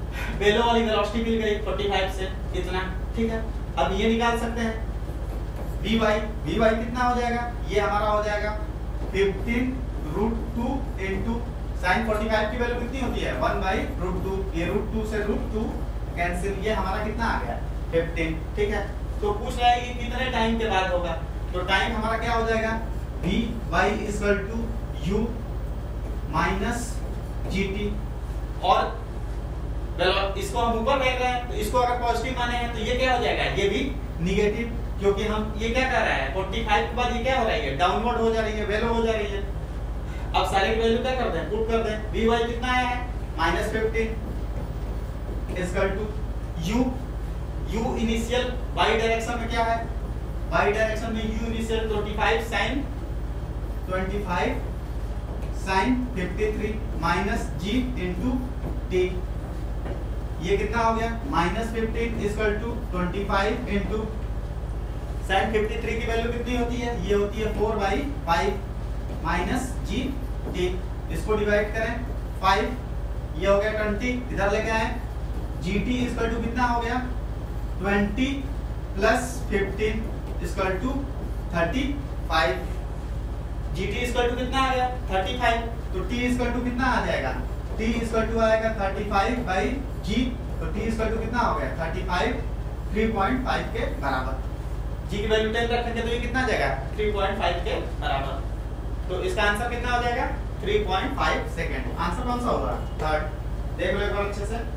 बेलो वाली वेलोसिटी मिल गई फोर्टी फाइव से इतना। ठीक है, अब ये निकाल सकते हैं वी वाई वी वाई कितना हो जाएगा, ये हमारा हो जाएगा fifteen root two into sine forty five की वैल्यू कितनी होती है वन बाई रूट टू, ये रूट टू से रूट टू कैंसिल, ये हमारा कितना आ गया फिफ्टीन। ठीक है, तो पूछ रहा है कि कितने टाइम के बाद होगा, तो टाइम हमारा क्या हो जाएगा V Y equal to U minus G T, और इसको हम ऊपर देख रहे हैं तो इसको अगर पॉजिटिव माने हैं तो ये क्या हो जाएगा, ये भी निगेटिव, क्योंकि हम ये क्या कर रहे हैं पैंतालीस के बाद ये क्या हो रहा है, डाउनवर्ड हो जा रही है, वैल्यू हो जा रही है। अब सारे की वैल्यू क्या कर दें, पुट कर दें, वी वाई कितना आया है minus fifteen equal to U, U initial Y direction में क्या है, वाई डायरेक्शन में यू इनिशियल पच्चीस sin पच्चीस sin तिरेपन माइनस जी इंटू टी, ये कितना हो गया minus fifteen equal to twenty five into sine fifty three की वैल्यू कितनी होती है, ये होती है four by five minus G T, इसको डिवाइड करें फाइव, ये हो गया ट्वेंटी, इधर लेके आए जी टी इक्वल टू कितना हो गया twenty plus fifteen equal to thirty five, G T equal to कितना आ गया थर्टी फाइव, तो टी इक्वल टू कितना आ जाएगा, टी इक्वल टू आएगा थर्टी फाइव बाई जी, तो टी इक्वल टू कितना हो गया thirty five, three point five के बराबर, जी की वैल्यू टेन रखेंगे तो ये कितना आ जाएगा थ्री पॉइंट फाइव के बराबर, तो इसका आंसर कितना हो जाएगा three point five second. Answer कौन सा होगा थर्ड, देख लो एक बार अच्छे से।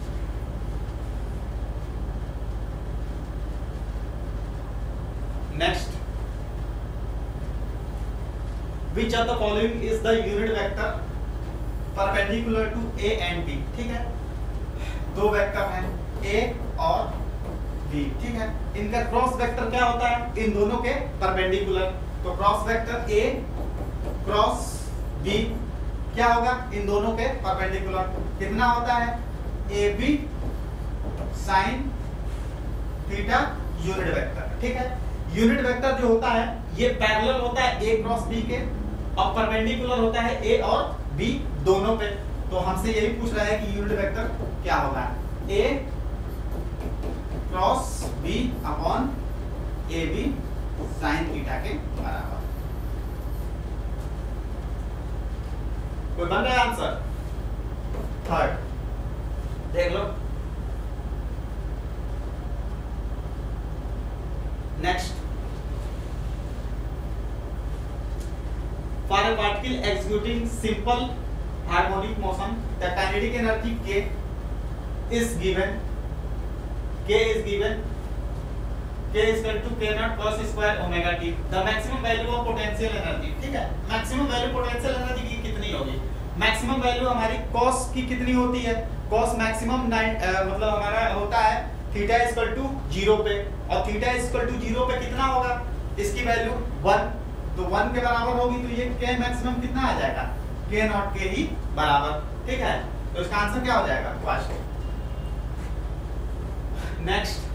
Next, which of the following is the unit vector perpendicular to A and B, ठीक है, दो वेक्टर हैं A और B, ठीक है, इनका क्रॉस वेक्टर क्या होता है इन दोनों के परपेंडिकुलर, तो cross vector A cross B क्या होगा इन दोनों के परपेंडिकुलर, कितना होता है A B sine theta unit vector, ठीक है, यूनिट वेक्टर जो होता है ये पैरेलल होता है A क्रॉस B के और परपेंडिकुलर होता है A और B दोनों पे, तो हमसे यही पूछ रहा है कि यूनिट वेक्टर क्या होगा, A cross B upon A B sine theta के बराबर। कोई बन रहा है आंसर थर्ड, देख लो। Next, for a particle executing simple harmonic motion the kinetic energy k is given, k is given k is equal to k naught cos square omega t, the maximum value of potential energy, ठीक है, maximum value potential energy की कितनी होगी, maximum value हमारी cos की कितनी होती है, cos maximum नाइन मतलब हमारा होता है थीटा इक्वल टू जीरो पे, और थीटा इक्वल टू जीरो पे कितना होगा, इसकी वैल्यू वन, तो वन के बराबर होगी तो ये k मैक्सिमम कितना आ जाएगा k नॉट के ही बराबर, ठीक है, तो इसका आंसर क्या हो जाएगा first. Next,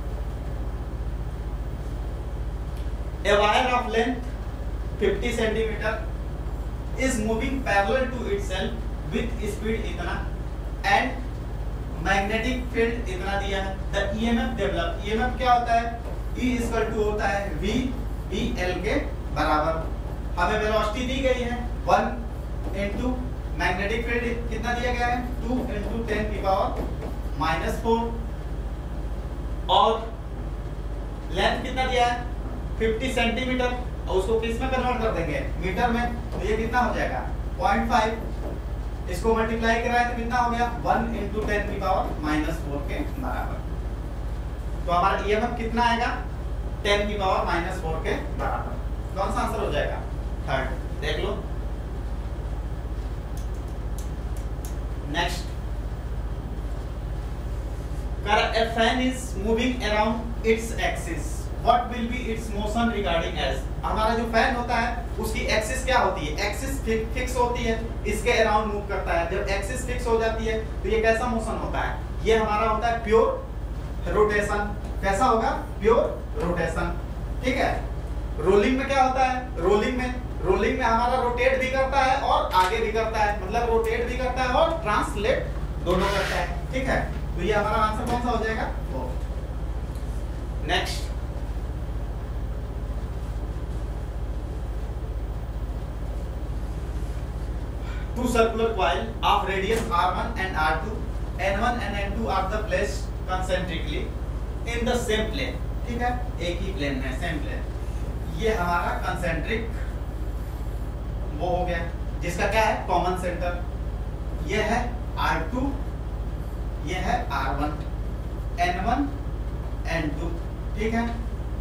a wire of length fifty centimetre is moving parallel to itself with speed इतना and magnetic field इतना दिया है, the E M F develop, E M F क्या होता है, E इक्वल टू होता है V B L के बराबर, हमें वेलोसिटी दी गई है वन इंटू मैग्नेटिक फील्ड कितना दिया गया है टू इंटू टेन की पावर माइनस फोर, और लेंथ कितना दिया है फिफ्टी सेंटीमीटर, और उसको किस में कन्वर्ट कर देंगे मीटर में, तो ये कितना हो जाएगा पॉइंट फाइव, इसको मल्टीप्लाई कराएं तो कितना हो गया वन इंटू टेन की पावर माइनस फोर के बराबर, तो हमारा ई एम एफ कितना आएगा टेन की पावर माइनस फोर के बराबर, कौन सा आंसर हो जाएगा थर्ड, देख लो। Next, a fan is moving around its axis, what will be its motion regarding as, हमारा जो फैन होता है उसकी एक्सिस क्या होती है, एक्सिस फिक्स होती है, इसके अराउंड मूव करता है, जब एक्सिस फिक्स हो जाती है तो ये कैसा मोशन होता है, ये हमारा होता है प्योर रोटेशन, कैसा होगा प्योर रोटेशन, ठीक है। रोलिंग में क्या होता है, रोलिंग में रोलिंग में हमारा रोटेट भी करता है और आगे भी करता है, मतलब रोटेट भी करता है और ट्रांसलेट दोनों करता है, ठीक है, तो ये हमारा आंसर कौन सा हो जाएगा वो। Next, two circular coil of radius R one and R two, N one and N two are the placed concentrically in the same plane. ठीक है, एक ही प्लेन में, सेम प्लेन. ये हमारा कंसेंट्रिक वो हो गया, जिसका क्या है कॉमन सेंटर. ये है R टू, ये है R one, N one, N two. ठीक है.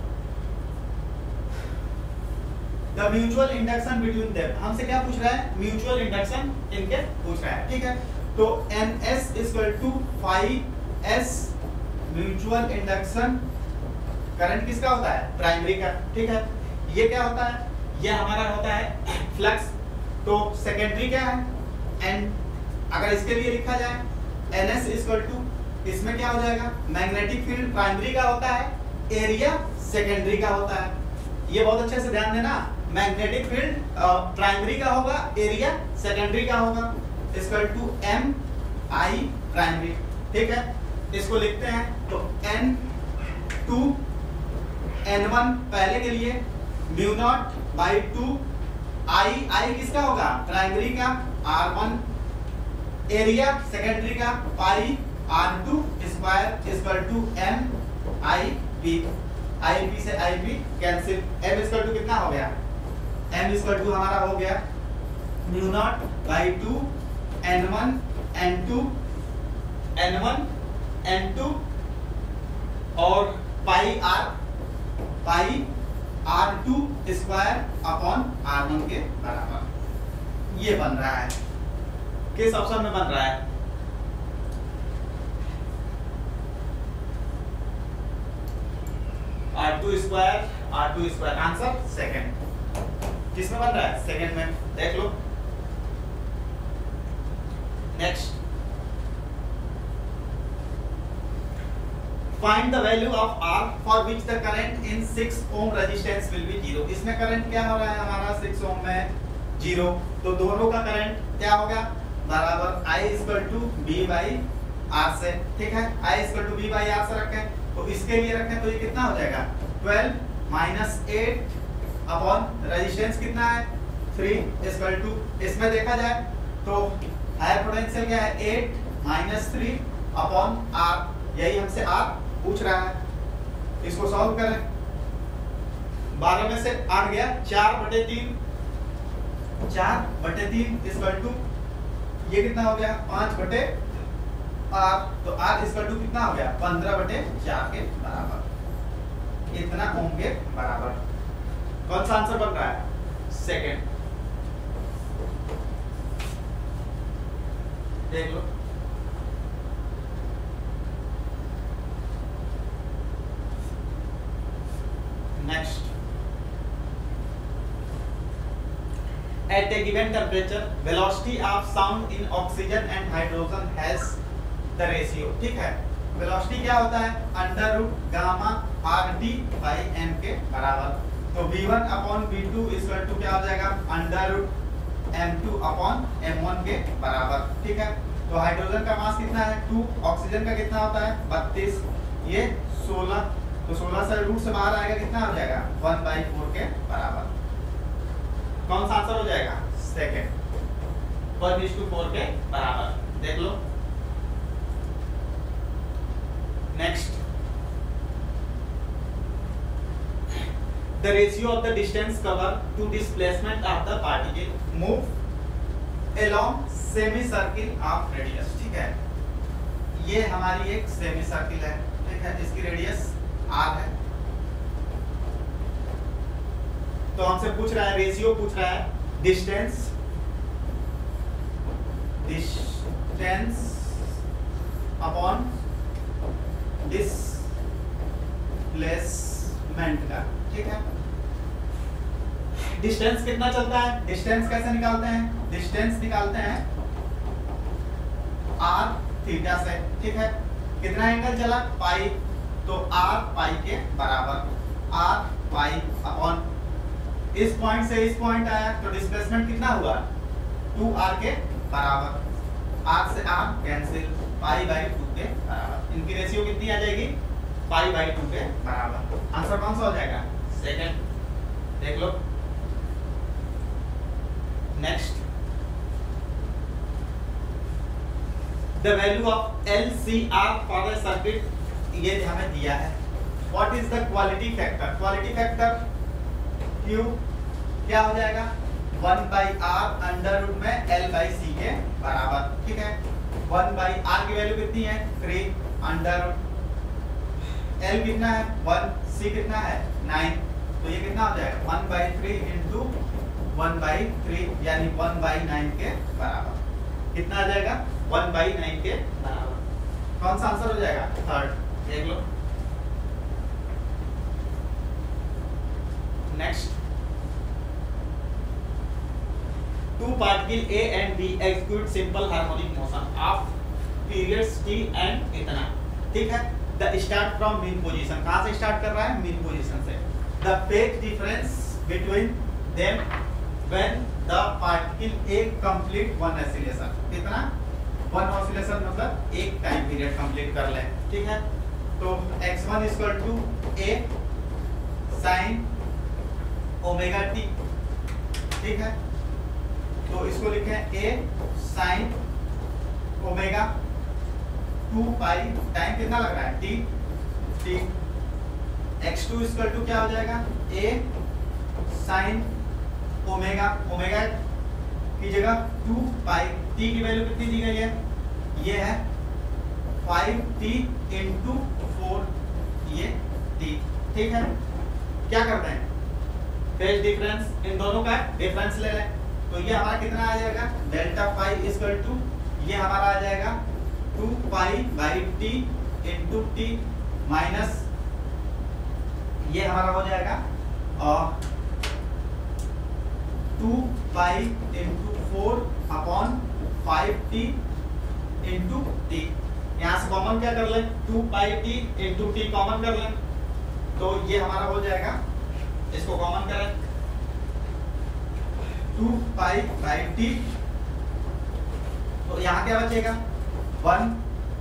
The mutual induction between them, हमसे क्या पूछ रहा है, म्यूचुअल इंडक्शन इनके पूछ रहा है. ठीक है, तो Ns equal to five S mutual induction. Current किसका होता है, प्राइमरी का. ठीक है, ये क्या होता है, ये हमारा होता है फ्लक्स. तो सेकेंडरी क्या है, एन. अगर इसके लिए लिखा जाए Ns इक्वल टू, इसमें क्या हो जाएगा, मैग्नेटिक फील्ड प्राइमरी का होता है, एरिया सेकेंडरी का होता है. ये बहुत अच्छे से ध्यान देना, मैग्नेटिक फील्ड प्राइमरी का होगा, एरिया सेकेंडरी का होगा. Equal to M I primary. ठीक है, इसको लिखते हैं तो एन टू एन वन पहले के लिए mu naught by two I. I किसका होगा, प्राइमरी का, आर वन, एरिया सेकेंडरी का, pi R two square equal to M I P. I P से I P cancel. M equal to कितना हो गया, एम इक्वल टू हमारा हो गया mu naught by two N one N two N one N two और pi R pi R two square upon R one के बराबर. ये बन रहा है, किस ऑप्शन में बन रहा है, R two square, R two square. Answer second. किसमें बन रहा है, सेकंड में. देख लो. Next, find the value of R for which the current in six ohm resistance will be zero. इसमें करंट क्या हो रहा है हमारा सिक्स ओम में, जीरो. तो दोनों का करंट क्या होगा, बराबर I equal to V by R से. ठीक है, I equal to V by R से रखें, तो इसके लिए रखें तो ये कितना हो जाएगा, twelve minus eight upon resistance कितना है, थ्री इक्वल टू. इसमें देखा जाए तो हायर पोटेंशियल क्या है, eight minus three upon R. यही हमसे आर पूछ रहा है. इसको सॉल्व करें. बारह में से आठ गया, चार बटे तीन, चार बटे तीन इक्वल टू ये कितना हो गया, पांच बटे आर. तो आर इक्वल टू कितना हो गया, पंद्रह बटे चार के बराबर. इतना ओम के बराबर. कौन सा आंसर बन रहा है, सेकंड. देख लो. Next, at a given temperature velocity of sound in oxygen and hydrogen has the ratio. ठीक है, वेलोसिटी क्या होता है, under root gamma R T by M के बराबर. तो V one upon V two equal to क्या हो जाएगा, under root M two upon M one के बराबर. ठीक है, तो हाइड्रोजन का मास कितना है, टू. ऑक्सीजन का कितना होता है, बत्तीस. ये सोलह. तो सोलह से रूट से बाहर आएगा, कितना हो जाएगा, वन बाई फोर के बराबर. कौन सा आंसर हो जाएगा, second. One is to four के बराबर. देख लो. Next, the ratio of the distance covered to displacement of the particle move along semicircle of radius. ठीक है, ये हमारी एक सेमी सर्किल है. ठीक है, इसकी रेडियस r है. तो हमसे पूछ रहा है, रेशियो पूछ रहा है, डिस्टेंस डिस्टेंस अपॉन डिस्प्लेसमेंट का. ठीक है, डिस्टेंस कितना चलता है, डिस्टेंस कैसे निकालते हैं, डिस्टेंस निकालते हैं r थीटा से. ठीक है, कितना एंगल चला, पाई. तो r पाई के बराबर, r पाई अपॉन इस पॉइंट से इस पॉइंट आया, तो डिस्प्लेसमेंट कितना हुआ, टू आर के बराबर. r से r cancel, pi by two के बराबर. इनकी रेशियो कितनी आ जाएगी, पाई बाई टू के बराबर. आंसर कौन सा हो जाएगा, सेकंड. देख लो. Next, the value of L C R for the circuit ये हमें दिया है। What is the quality factor? Quality factor Q क्या हो जाएगा? One by R under root में एल बाई सी के बराबर, ठीक है। वन बाई आर की वैल्यू कितनी है? थ्री अंडर रूट एल कितना है? वन, सी कितना है? नाइन, तो ये कितना हो जाएगा? One by three into one by three यानी वन बाई नाइन के बराबर। कितना आ जाएगा? वन बाई नाइन के बराबर। कौन सा आंसर हो जाएगा? थर्ड, देख लो। Next, two particle A and B execute simple harmonic motion of periods T and इतना, ठीक है। The start from mean position, कहां से स्टार्ट कर रहा है? मीन पोजीशन से। The phase difference between them when the particle A complete one oscillation, कितना? वन ऑसिलेशन मतलब एक टाइम पीरियड कंप्लीट कर ले, ठीक है। तो X one equal to A sine omega T, ठीक है। तो इसको लिखें A sine omega two pi, time कितना लग रहा है? T T. X two equal to क्या हो जाएगा? ए साइन ओमेगा, ओमेगा की जगह टू पाई, टी की वैल्यू कितनी दी गई है? ये है फाइव टी इंटू फोर, ये टी, ठीक है। क्या करते हैं? फेज डिफरेंस इन दोनों का डिफरेंस ले लें, तो ये हमारा कितना आ जाएगा? डेल्टा फाइव इक्वल टू ये हमारा आ जाएगा two pi by T into T minus ये हमारा हो जाएगा और two pi into four upon five T into T. यहाँ से कॉमन क्या कर लें? Two pi T into T common कर लें, तो ये हमारा हो जाएगा, इसको कॉमन करें, टू पाई बाई टी, तो यहाँ क्या बचेगा? One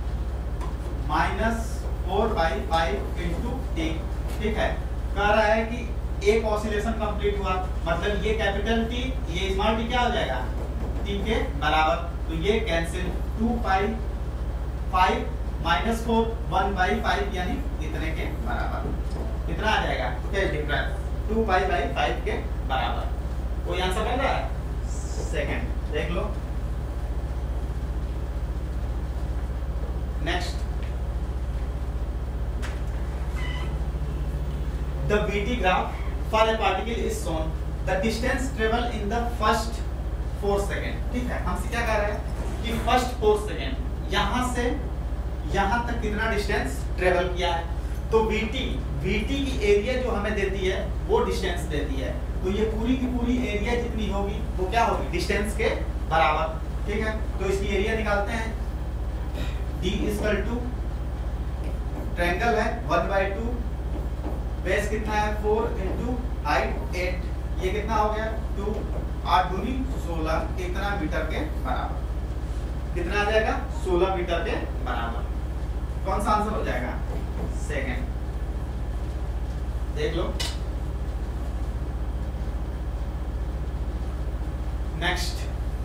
minus four by five into T, ठीक है। कह रहा है कि एक ऑसिलेशन कंप्लीट हुआ, मतलब ये कैपिटल टी, ये स्मॉल टी क्या हो जाएगा? टी के बराबर, तो ये cancel, two pi five minus four, one by five यानी इतने के बराबर। कितना आ जाएगा? Phase difference two pi by five के बराबर। कोई आंसर बन रहा है? सेकंड, देख लो। Next, the B T graph for a particle is shown, the distance travel in the first four second, ठीक है। हमसे क्या कह रहे हैं कि फर्स्ट फोर सेकेंड यहां से यहां तक कितना डिस्टेंस ट्रेवल किया है, तो B T B T की एरिया जो हमें देती है वो डिस्टेंस देती है, तो ये पूरी की पूरी एरिया जितनी होगी वो क्या होगी? डिस्टेंस के बराबर, ठीक है। तो इसकी एरिया निकालते हैं, D इक्वल टू ट्रायंगल है वन बाई टू, बेस कितना है? फोर इंटू हाइट एट, ये कितना हो गया? टू, आठ दूनी सोलह, इतना मीटर के बराबर। कितना आ जाएगा? सोलह मीटर के बराबर। कौन सा आंसर हो जाएगा? सेकंड, देख लो। Next,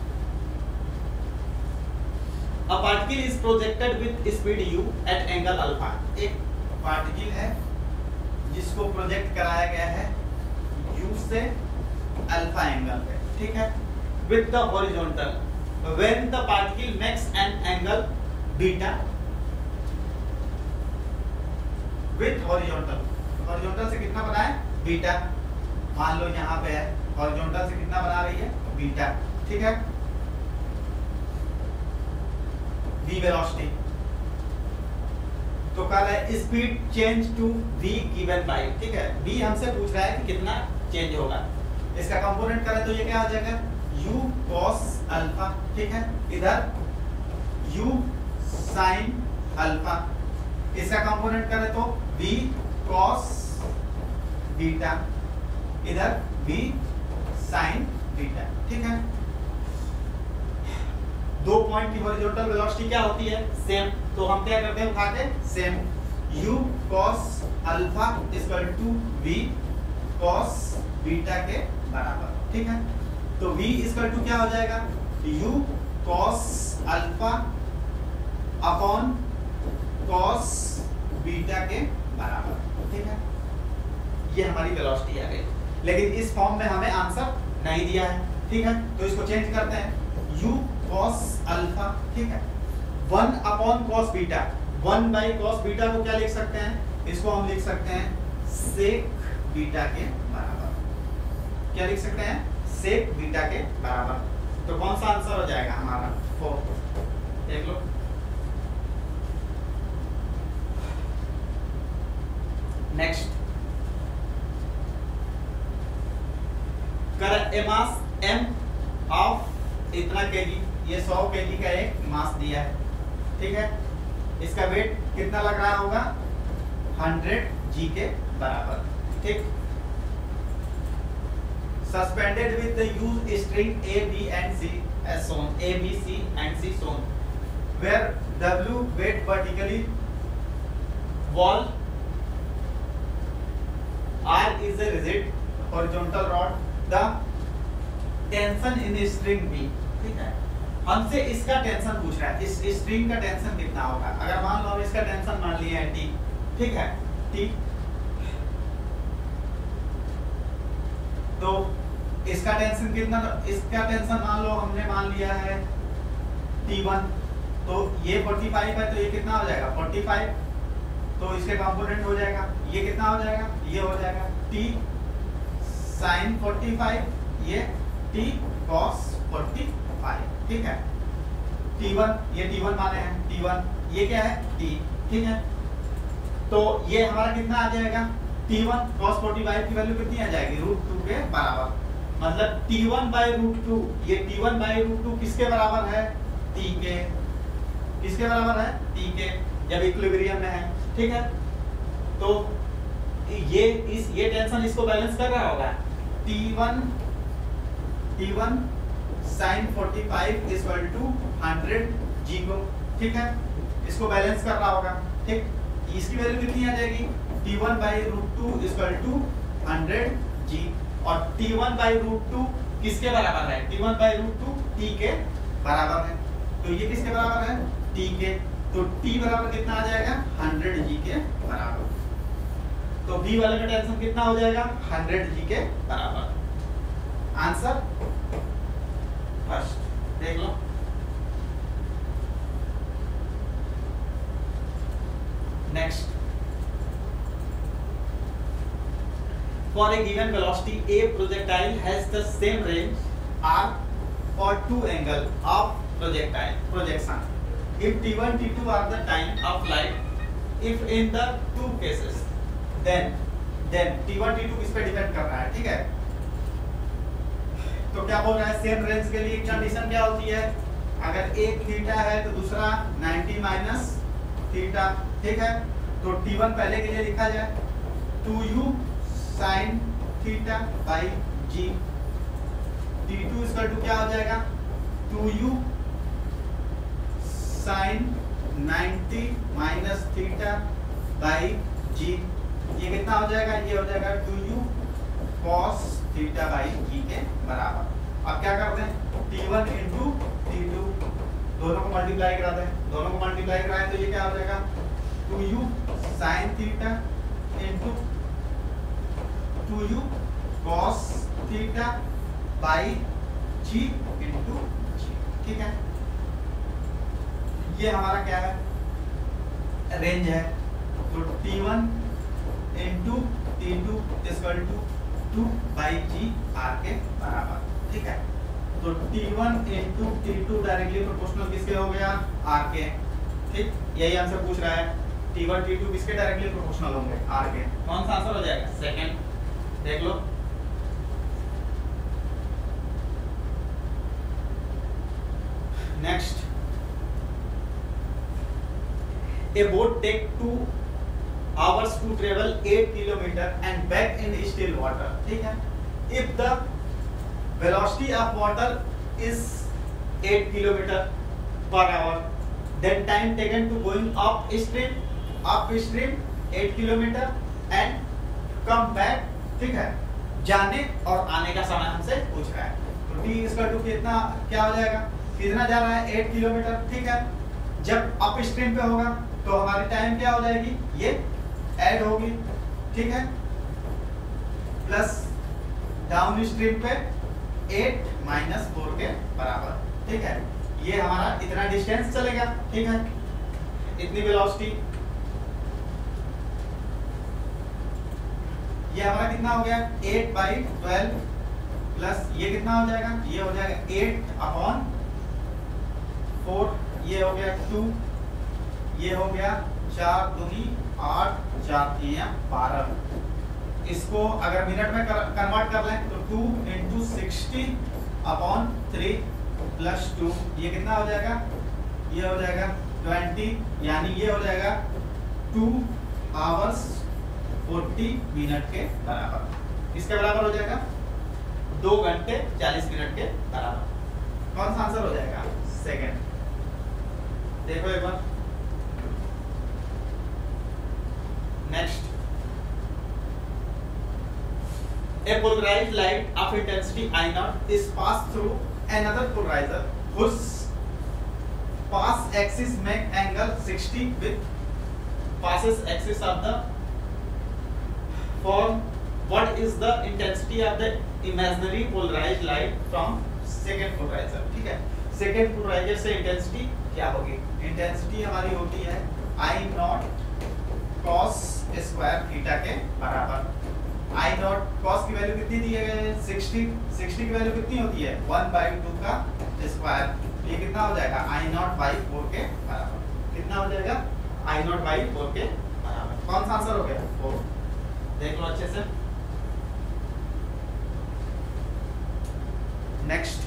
a particle is projected with speed u at angle alpha, एक पार्टिकल है जिसको प्रोजेक्ट कराया गया है u से अल्फा एंगल पे, ठीक है, with the horizontal, when the particle makes an angle beta with horizontal, horizontal से कितना बना है? बीटा। मान लो यहाँ पे है, horizontal से कितना बना रही है? बीटा, ठीक है। v वेलोसिटी, तो कह रहा है speed change to v given by, ठीक है। v हमसे पूछ रहा है कि कितना चेंज होगा, इसका कंपोनेंट करें तो ये क्या आ जाएगा? u cos अल्फा, ठीक है। इधर u sin अल्फा, इसका कंपोनेंट करें तो v cos बीटा, इधर v sin बीटा, ठीक है। दो पॉइंट की हॉरिजॉन्टल वेलोसिटी क्या होती है? सेम, तो हम क्या करते हैं? उठा के same, u cos alpha equal to v cos beta के बराबर, ठीक है। तो v इक्वल टू क्या हो जाएगा? u cos alpha upon cos beta के बराबर, ठीक है। ये हमारी वेलोसिटी आ गई, लेकिन इस फॉर्म में हमें आंसर नहीं दिया है, ठीक है। तो इसको चेंज करते हैं, u cos अल्फा, ठीक है, one upon cos beta, one by cos beta को क्या लिख सकते हैं, इसको हम लिख सकते हैं सेक बीटा के बराबर। क्या लिख सकते हैं, सेक बीटा के बराबर। तो कौन सा आंसर हो जाएगा हमारा, फोर। देख लो, नेक्स्ट, कर ए मास m ऑफ इतना केजी, ये सौ केजी का एक मास दिया है, ठीक है। इसका वेट कितना लग रहा होगा, हंड्रेड जी के बराबर, ठीक। Suspended with the use string A B and C as shown, a b c and c shown, where w weight vertically, wall r is a rigid horizontal rod, the tension in string B, ठीक है। हमसे इसका tension पूछ रहा है, इस string का tension कितना होगा। अगर मान लो हम इसका टेंशन मान लिया है टी, ठीक है, टी, तो इसका टेंशन कितना, इसका टेंशन मान लो हमने मान लिया है टी वन, तो ये फोर्टी फाइव है, तो ये कितना हो जाएगा फोर्टी फाइव, तो इसके कंपोनेंट हो जाएगा, ये कितना हो जाएगा, ये हो जाएगा टी साइन फोर्टी फाइव, ये टी कॉस फोर्टी फाइव, ठीक है। टी वन, ये टी वन माने हैं, टी वन, ये क्या है टी, ठीक है। तो ये हमारा कितना आ जाएगा, T one cos forty five की वैल्यू कितनी आ जाएगी, रूट टू के बराबर। मतलब T one by root two, ये T one by root two किसके बराबर है, टी के, किसके बराबर है, टी के, जब इक्विलिब्रियम में है, ठीक है। तो ये इस ये टेंशन इसको बैलेंस कर रहा होगा, T one T one sine forty five is equal to hundred G को, ठीक है, इसको बैलेंस कर रहा होगा, ठीक। इसकी वैल्यू कितनी आ जाएगी, T one by root two is equal to hundred G, और T one by root two किसके बराबर है, T one by root two T के बराबर है, तो ये किसके बराबर है, टी के, तो टी बराबर कितना आ जाएगा, हंड्रेड जी के बराबर। तो बी वाले का टेंशन कितना हो जाएगा, हंड्रेड जी के बराबर। आंसर फर्स्ट, देख लो। Next, for a given velocity a projectile has the same range r for two angle of projectile projection if t one t two are the time of light, if in the two cases then then t one t two किस पे depend कर रहा है, ठीक है। तो क्या बोल रहा है, सेम रेंज के लिए कंडीशन क्या होती है, अगर एक थीटा है तो दूसरा नाइंटी माइनस थीटा, ठीक है। तो टी वन पहले के लिए लिखा जाए two U sine theta by G, T two इसका टू क्या हो जाएगा, two U sine ninety minus theta by G, ये कितना हो जाएगा, ये हो जाएगा two U cos theta by G के बराबर। अब क्या करते हैं, T one into T two, दोनों को मल्टीप्लाई करा दें, दोनों को मल्टीप्लाई कराएं तो ये क्या हो जाएगा, two U sine theta into two U cos theta by G into G, ठीक है। ये हमारा क्या है, रेंज है, तो T one into T two equal to two by G R के बराबर, ठीक है। तो टी वन इंटू टी टू डायरेक्टली प्रोपोर्शनल किसके हो गया, आर के, ठीक। यही आंसर पूछ रहा है, टी वन टी टू किसके डायरेक्टली प्रोपोर्शनल होंगे, आर के। कौन सा आंसर हो जाएगा, सेकंड, देख लो। Next, a boat take two hours to travel eight kilometer and back in still water, ठीक है। if the velocity of water is eight kilometer per hour, then time taken to going up stream upstream eight kilometer and come back, ठीक है। जाने और आने का समय हमसे पूछ रहा है, तो t इसका टू कितना क्या हो जाएगा, कितना जा रहा है, eight किलोमीटर, ठीक है। जब अप स्ट्रीम पे होगा तो हमारी टाइम क्या हो जाएगी, ये ऐड होगी, ठीक है, प्लस डाउन स्ट्रीम पे एट माइनस फोर के बराबर, ठीक है। ये हमारा इतना डिस्टेंस चलेगा, ठीक है, इतनी वेलोसिटी। ये हमारा कितना हो गया, एट बाई ट्वेल्व प्लस ये कितना हो जाएगा, ये हो जाएगा एट अपॉन फोर, ये हो गया टू, ये हो गया चार दूनी आठ, चार तीन बारह। इसको अगर मिनट में कन्वर्ट कर लें तो two into sixty upon three plus two, ये कितना हो जाएगा, ये हो जाएगा ट्वेंटी, यानी ये हो जाएगा टू आवर्स फोर्टी मिनट के बराबर। इसके बराबर हो जाएगा दो घंटे चालीस मिनट के बराबर। कौन सा आंसर हो जाएगा, सेकंड। देखो एक बार next, a polarized light of intensity I naught is passed through another polarizer whose pass axis make angle sixty with passes axis of the form. What is the intensity of the imaginary polarized light from second polarizer? ठीक है, second polarizer से intensity क्या होगी, intensity हमारी होती है I naught cos square theta के बराबर। I नॉट cos की वैल्यू कितनी दी है, सिक्सटी, सिक्सटी की वैल्यू कितनी होती है, वन बाई टू का स्क्वायर, ये कितना हो जाएगा I नॉट बाई फोर के बराबर, कितना हो जाएगा I नॉट बाई फोर के बराबर। कौन सा आंसर हो गया, फोर। देख लो अच्छे से। Next,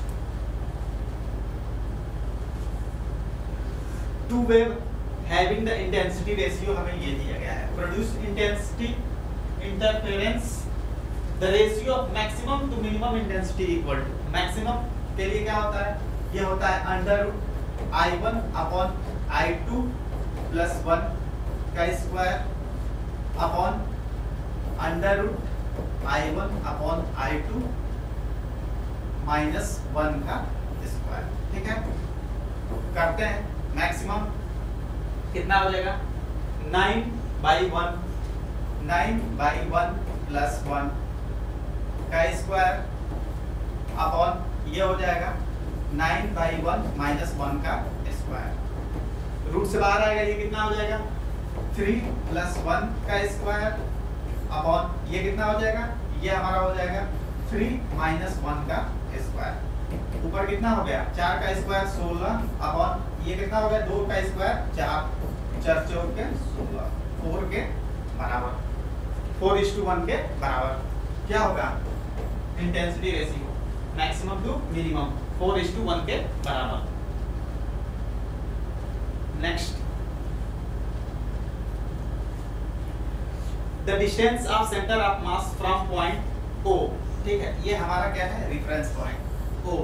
two wave having the intensity ratio हमें ये दिया गया है, produce intensity interference the ratio of maximum to minimum intensity equal to. Maximum के लिए क्या होता है, ये होता है under I one upon I two plus one का square upon under root I one upon I two minus one का स्क्वायर, ठीक है। करते हैं, मैक्सिमम कितना हो जाएगा, nine by one, nine by one plus one का स्क्वायर अपॉन ये हो जाएगा nine by one minus one का स्क्वायर। रूट से बाहर आएगा, ये कितना हो जाएगा, थ्री प्लस वन का स्क्वायर अपॉन ये कितना हो जाएगा, ये हमारा हो जाएगा थ्री माइनस वन का स्क्वायर। ऊपर कितना हो गया, चार का स्क्वायर सोलह अपॉन ये कितना हो गया, दो का स्क्वायर चार, चार चौक के सोलह, फोर के बराबर, फोर इज टू वन के बराबर। क्या होगा, intensity ratio maximum to minimum four is to one के बराबर। Next, the distance of centre of mass from point O, ठीक है, ये हमारा क्या है, reference point O,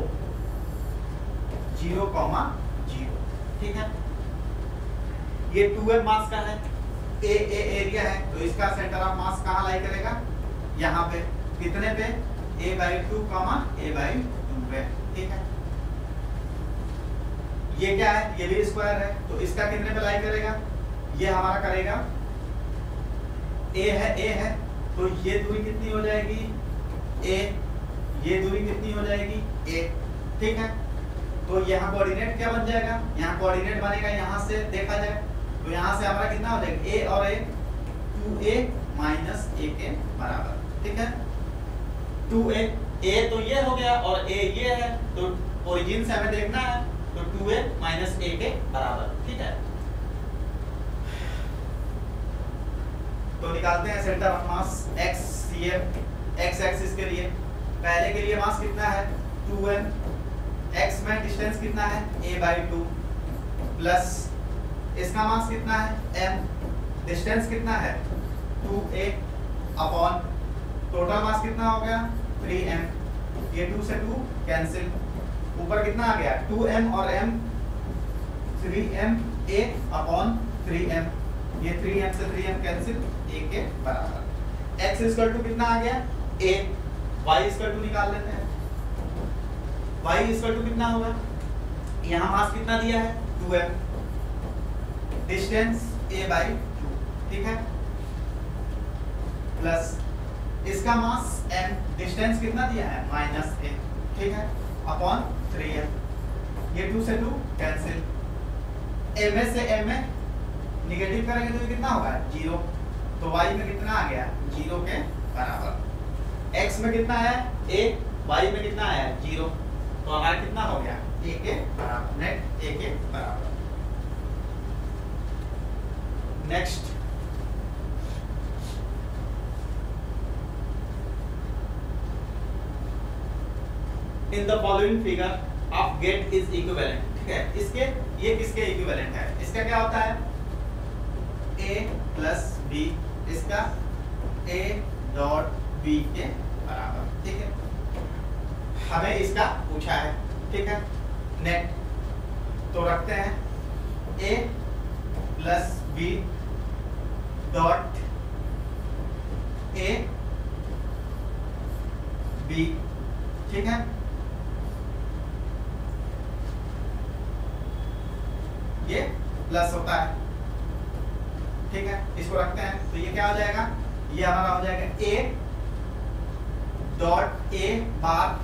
zero comma zero, ठीक है। ये टू एम मास का है, ए ए एरिया है, तो इसका सेंटर ऑफ मास कहाँ लाई करेगा, यहाँ पे, कितने पे, A by two comma A by two पे, ठीक है। ये क्या है, ये भी स्क्वायर है, तो इसका कितने पे लाई करेगा, ये हमारा करेगा ए है, ए है, तो ये दूरी कितनी हो जाएगी, ए, ये दूरी कितनी हो जाएगी, ए, ठीक है। तो यहाँ कोऑर्डिनेट क्या बन जाएगा, यहाँ कोऑर्डिनेट बनेगा, यहाँ से देखा जाए तो यहाँ से हमारा कितना हो जाएगा, ए और ए, टू ए माइनस ए के बराबर, ठीक है। टू ए, ए तो ये हो गया और ए ये है, तो ओरिजिन से हमें देखना है, तो टू ए माइनस ए के बराबर, ठीक है। तो निकालते हैं centre of mass x c f, x axis के लिए, पहले के लिए मास कितना है, टू एम, एक्स में डिस्टेंस कितना है, ए बाई टू, प्लस इसका मास कितना है, m, डिस्टेंस कितना है, two a upon total mass कितना हो गया, थ्री एम, ये टू से टू कैंसिल, ऊपर कितना आ गया, टू एम और m, three m a upon three m, ये थ्री एम से थ्री एम कैंसिल, ए के बराबर। x इक्वल टू कितना आ गया, a, y इक्वल टू निकाल लेते हैं, y इक्वल टू कितना होगा, यहाँ मास कितना दिया है, two m, distance a by two, ठीक है, प्लस इसका मास m, डिस्टेंस कितना दिया है माइनस ए, ठीक है, अपॉन थ्री एम, ये टू से टू कैंसिल, एम से एम में निगेटिव करेंगे तो ये कितना होगा जीरो, तो y में कितना आ गया जीरो के बराबर, x में कितना है a, y में कितना है जीरो, तो हमारा कितना हो गया a के बराबर, नेट a के बराबर। Next in the following figure of gate is equivalent, ठीक है, इसके ये किसके इक्विवेलेंट है, इसका क्या होता है a प्लस बी, इसका a डॉट b के बराबर, ठीक है, हमें इसका पूछा है, ठीक है, नेट तो रखते हैं a plus b dot a b, ठीक है, ये प्लस होता है, ठीक है, इसको रखते हैं तो ये क्या हो जाएगा, ये हमारा हो जाएगा a dot a bar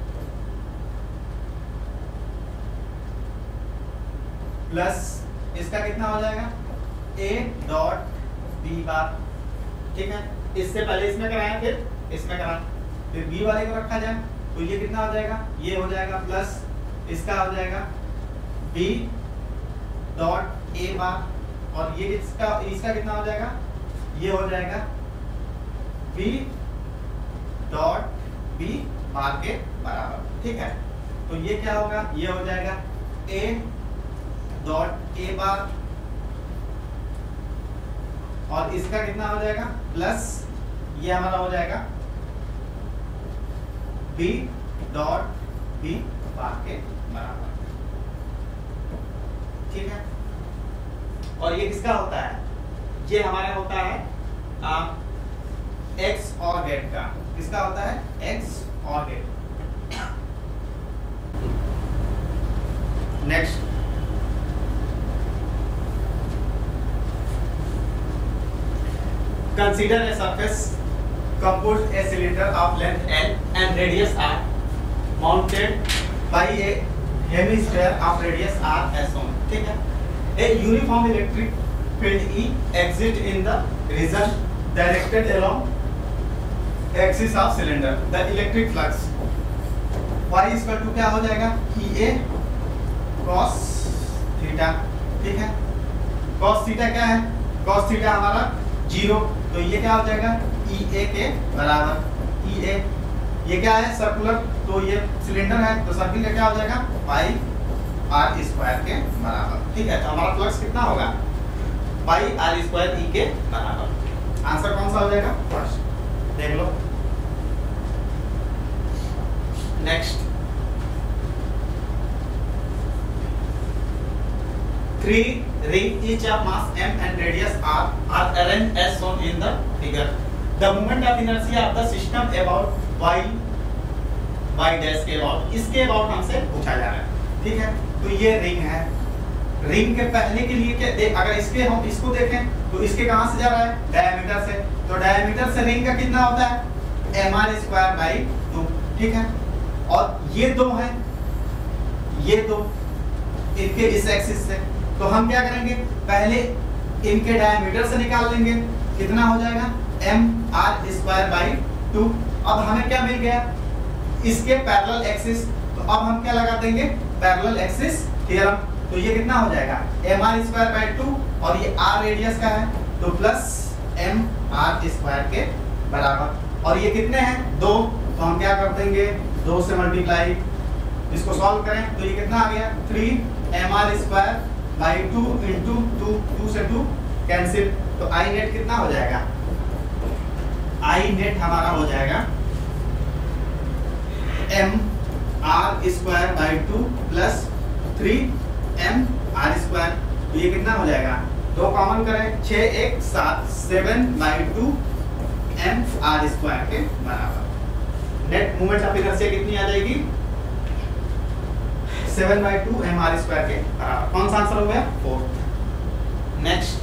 plus इसका कितना हो जाएगा a डॉट b बार, ठीक है, इससे पहले इसमें कराएं फिर इसमें कराएं, फिर b वाले को रखा जाए तो ये कितना हो जाएगा, ये हो जाएगा प्लस इसका हो जाएगा b डॉट a बार, और ये इसका इसका कितना हो जाएगा, ये हो जाएगा b डॉट b बार के बराबर, ठीक है, तो ये क्या होगा, ये हो जाएगा a डॉट a बार, और इसका कितना हो जाएगा प्लस ये हमारा हो जाएगा b डॉट b बार के बराबर, ठीक है, और ये किसका होता है, ये हमारा होता है आ, x और गेट का, किसका होता है x और gate. Next consider a surface composed a cylinder of length L and radius R mounted by a hemisphere of radius R as shown, ठीक है, a uniform electric field E exit in the region directed along axis of cylinder, the electric flux y is equal to क्या हो जाएगा E A cos theta, ठीक है, cos theta क्या है, cos theta हमारा जीरो, तो ये क्या हो जाएगा E A के बराबर, E A ये क्या है सर्कुलर, तो ये सिलेंडर है तो सर्किल का क्या हो जाएगा पाई आर स्क्वायर के बराबर, ठीक है, तो हमारा फ्लक्स कितना होगा पाई आर स्क्वायर ई के बराबर। आंसर कौन सा हो जाएगा फर्स्ट, देख लो। Next three ring each of mass m and radius r are arranged as shown in the figure. The moment of inertia of the system about y y dash के about, इसके about हमसे पूछा जा रहा है, ठीक है, तो ये रिंग है, रिंग के पहले के लिए क्या देख, अगर इसके हम इसको देखें तो इसके कहां से जा रहा है डायमीटर से, तो डायमीटर से रिंग का कितना होता है m r square by two, ठीक है, और ये दो हैं, ये दो इनके इस एक्सिस से, तो हम क्या करेंगे पहले इनके डायमीटर से निकाल लेंगे, कितना हो जाएगा m r square by two. अब हमें क्या मिल गया इसके पैरेलल एक्सिस, तो अब हम क्या लगा देंगे पैरेलल एक्सिस थ्योरम, तो ये कितना हो जाएगा m r square by two, और ये आर रेडियस का है तो प्लस एम आर स्क्वायर के बराबर, और ये कितने हैं दो, तो हम क्या कर देंगे दो से मल्टीप्लाई, इसको सॉल्व करें तो ये कितना आ गया three m r square by two into two, two से टू कैंसिल, तो आई नेट कितना हो जाएगा, आई नेट हमारा हो जाएगा m r square by two plus three m r square, तो ये कितना हो जाएगा दो कॉमन करें छः एक सात, seven by two m r square के बराबर। नेट मोमेंट ऑफ इनर्शिया कितनी आ जाएगी seven by two m r square के बराबर। कौन सा आंसर हो गया फोर्थ। नेक्स्ट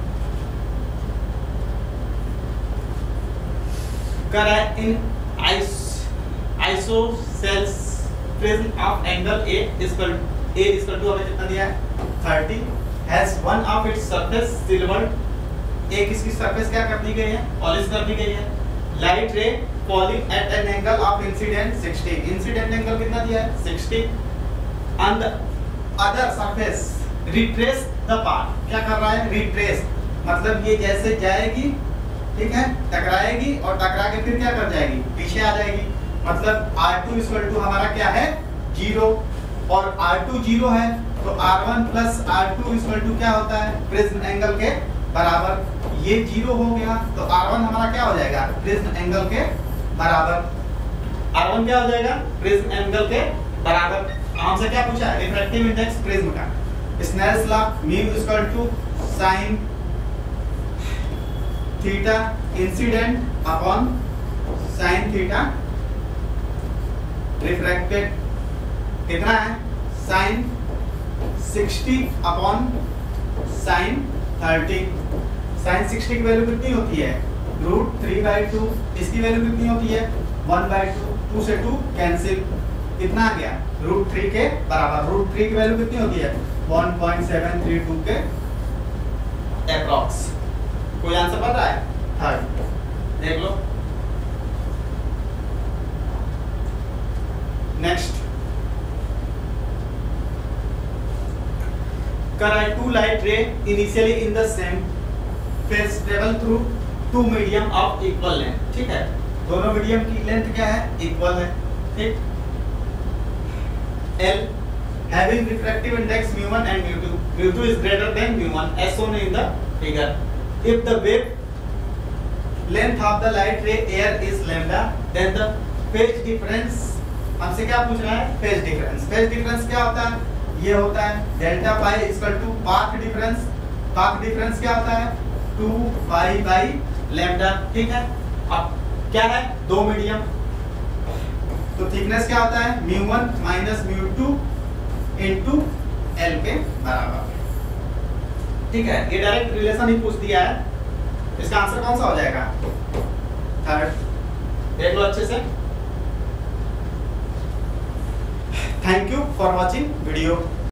कर है in ice isosceles prism of angle a equal a equal to हमें कितना दिया है thirty has one of its surface silvered एक इसकी सरफेस क्या कर दी गई है पॉलिश कर दी गई है light ray falling at an angle of incident sixty incident angle कितना दिया है sixty on the other surface retrace the path क्या कर रहा है रिट्रेस मतलब ये जैसे जाएगी ठीक है टकराएगी और टकरा के फिर क्या कर जाएगी पीछे आ जाएगी मतलब आर टू इक्वल टू हमारा क्या है जीरो और आर टू जीरो है तो r one plus r two equal to क्या होता है प्रिज्म एंगल के बराबर ये जीरो हो गया तो आर वन हमारा क्या हो जाएगा प्रिज्म एंगल के बराबर आर वन क्या हो जाएगा प्रिज्म एंगल के बराबर हमसे क्या पूछा है रिफ्रैक्टिव इंडेक्स प्रिज्म का Snell's law mu equal to sin theta incident upon sin theta refracted कितना है sin sixty upon sin thirty sin sixty की वैल्यू कितनी होती है रूट थ्री बाई टू इसकी वैल्यू कितनी होती है वन बाई टू टू से टू कैंसिल कितना आ गया रूट थ्री के बराबर रूट थ्री की वैल्यू कितनी होती है one point seven three two के अप्रॉक्स कोई आंसर पता है थर्ड देख लो नेक्स्ट कर two light ray initially in the same phase travel through two medium of equal length ठीक है दोनों मीडियम की लेंथ क्या है इक्वल है ठीक L having refractive index mu one and mu two mu two is greater than mu one as shown in the figure if the wave length of the light ray air is lambda then the phase difference हमसे क्या पूछ रहा है phase difference phase difference क्या होता है ये होता है delta pi equal to path difference path difference क्या होता है टू pi by lambda ठीक है अब क्या है दो मीडियम तो थिकनेस क्या होता है mu one minus mu two into l के बराबर ठीक है ये डायरेक्ट रिलेशन ही पूछ दिया है इसका आंसर कौन सा हो जाएगा थर्ड देख लो अच्छे से thank you for watching video